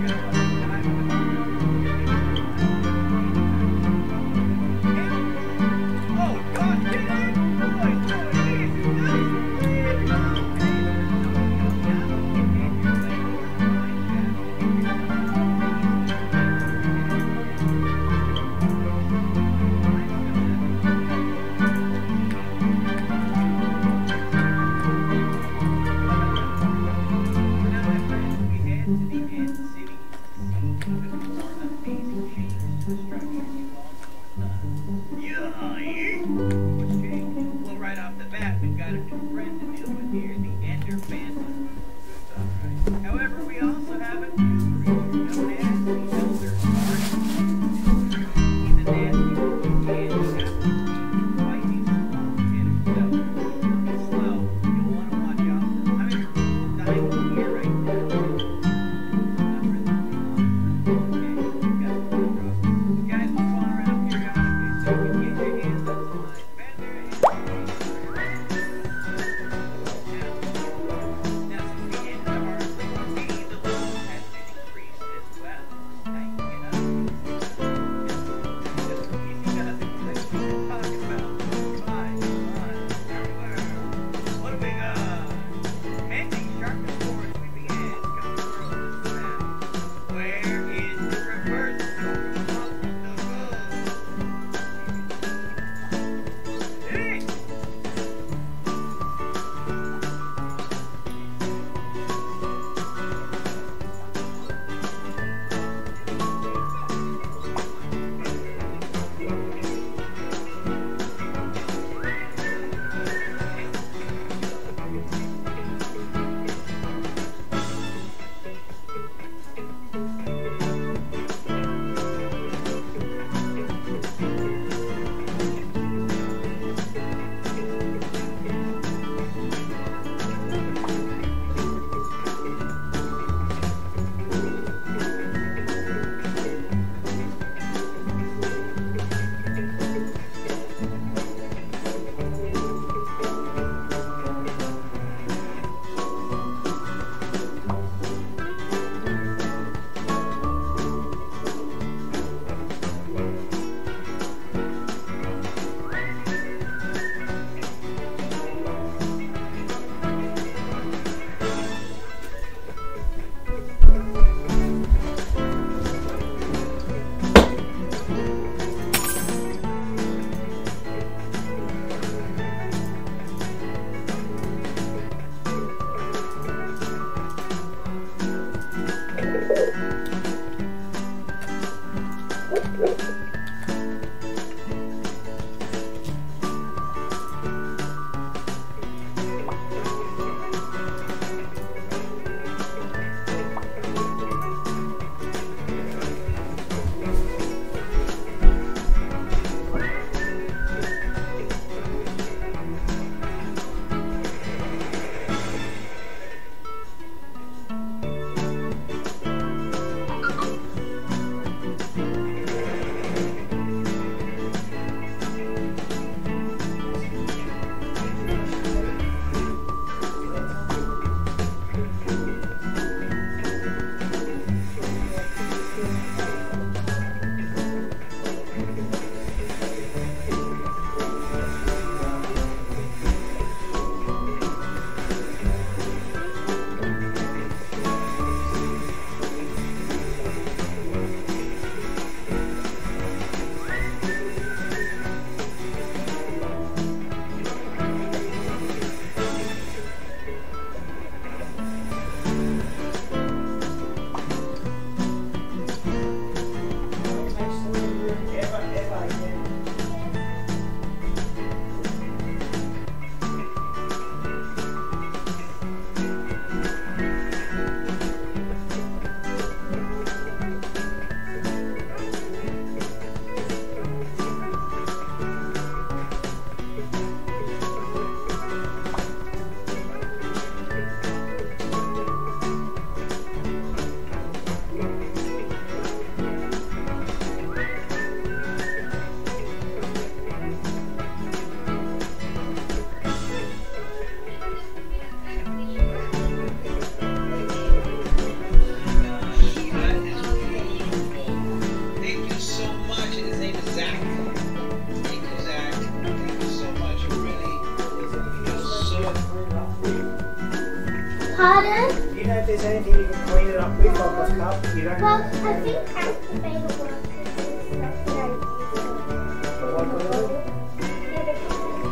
B: anything you can clean it up with, like a cup. You don't.
A: Well, I think activator works. That's what I use. Yeah, the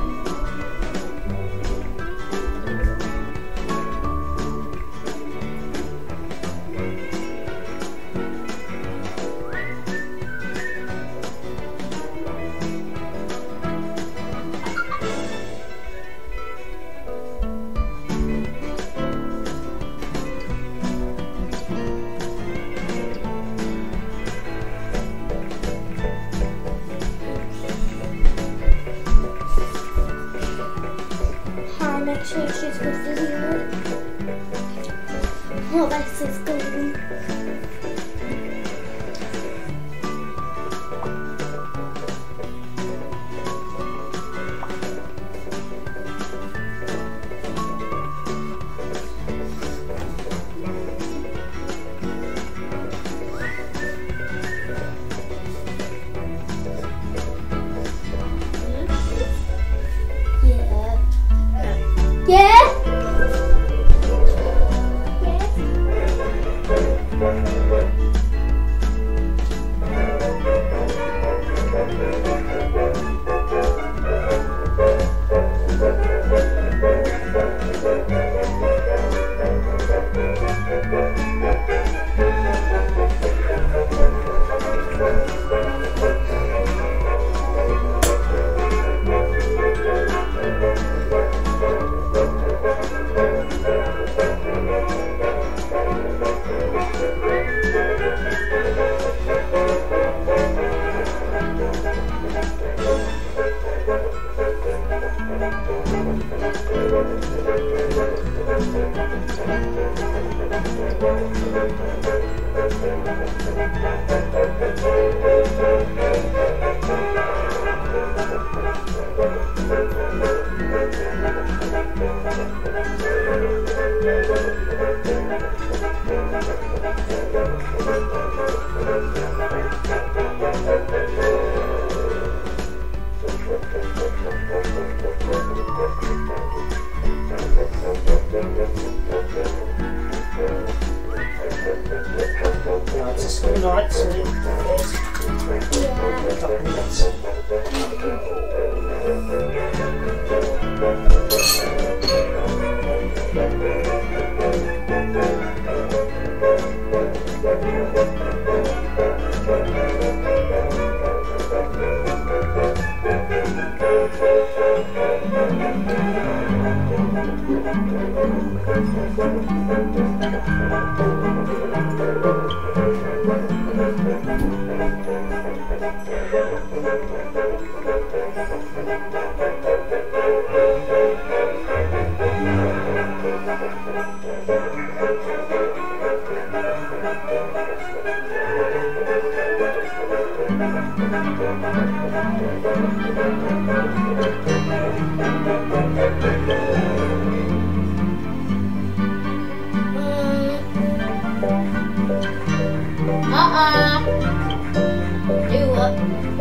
A: make sure she's supposed to hear it. Oh, that's just golden. Yeah?
B: No, it's a school night, so there's a couple of minutes.
A: Uh-uh. Do what?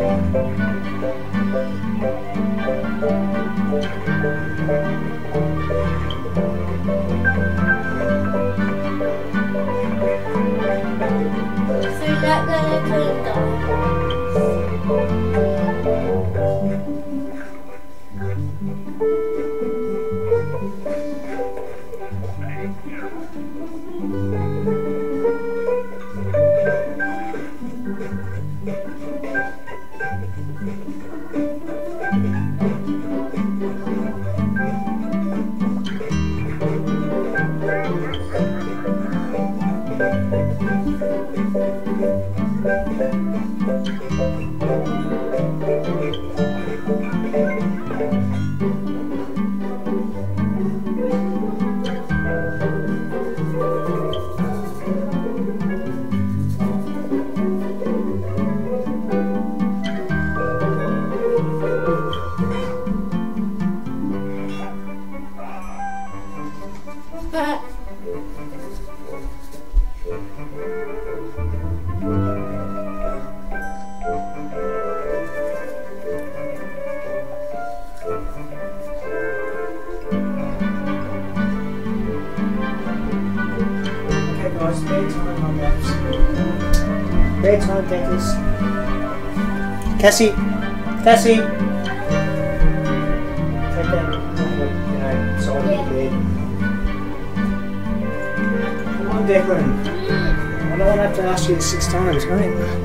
A: So you're not gonna clean them.
B: Bedtime, Deckers. Cassie, Cassie. Take that, you know, side of the bed. Come on, Declan. I don't want to have to ask you this six times, mate.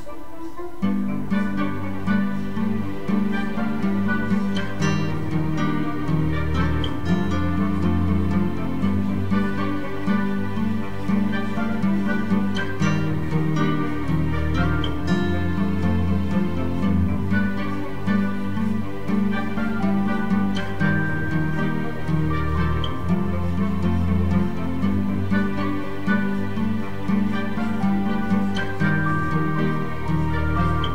A: Thank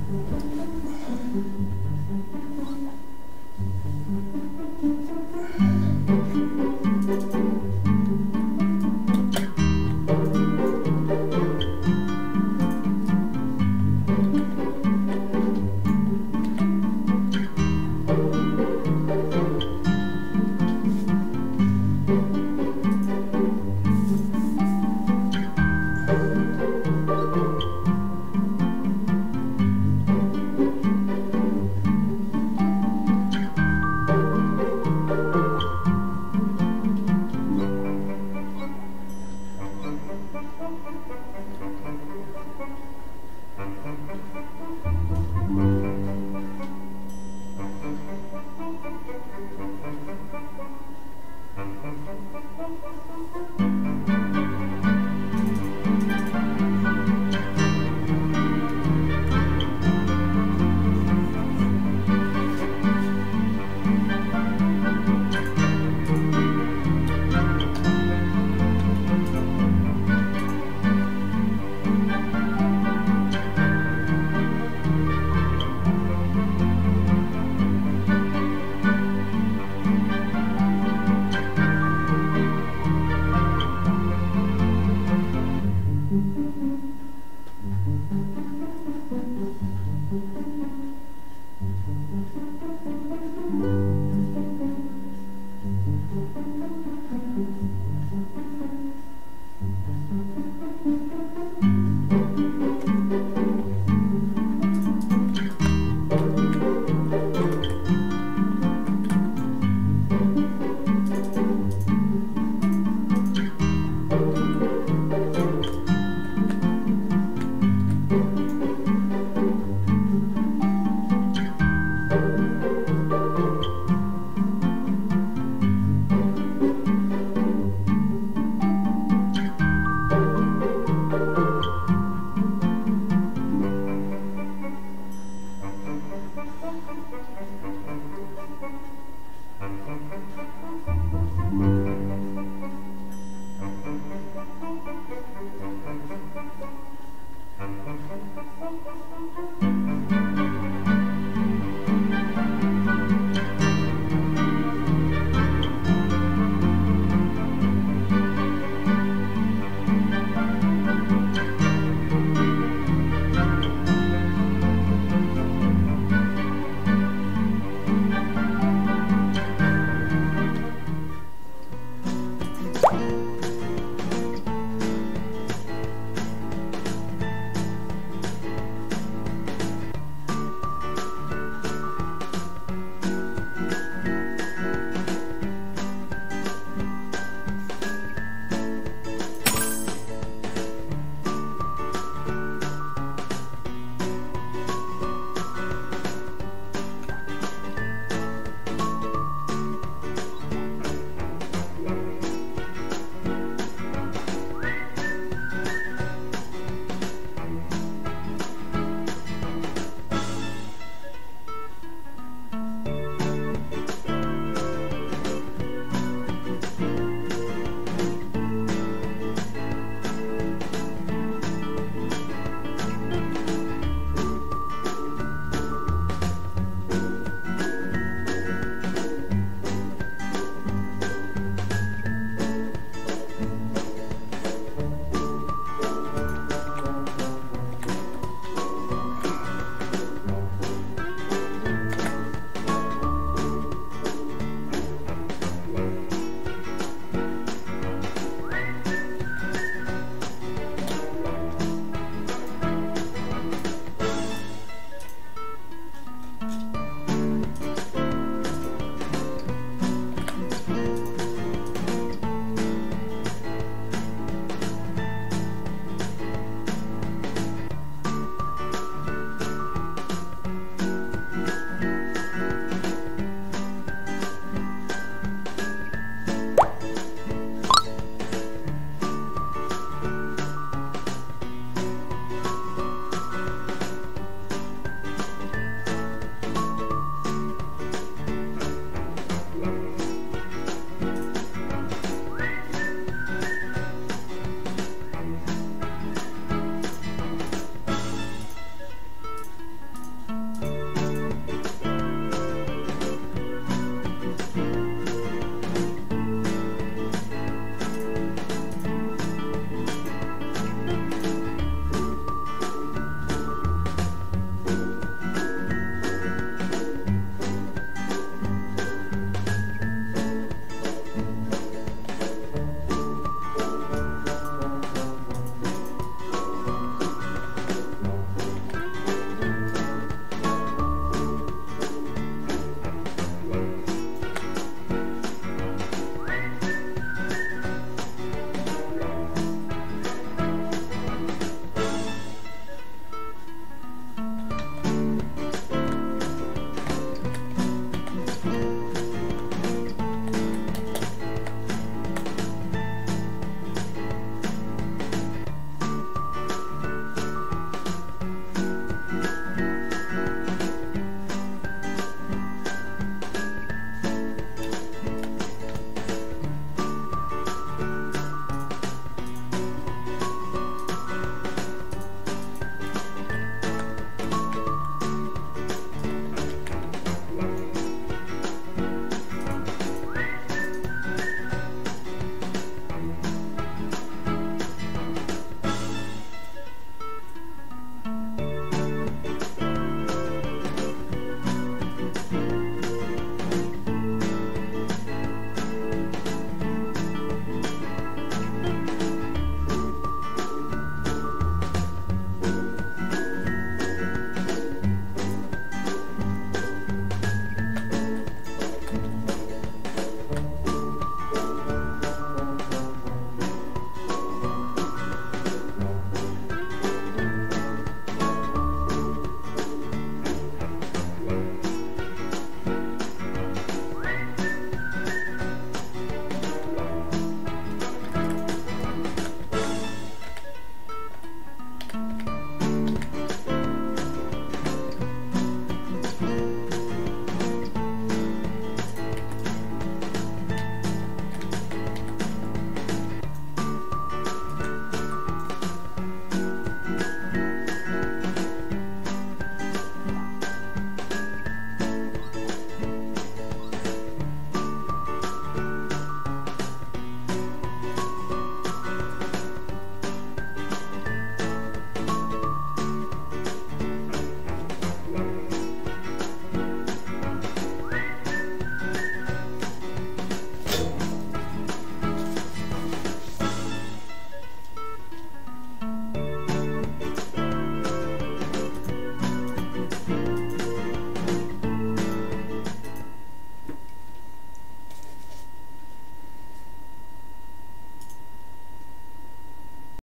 A: Thank you.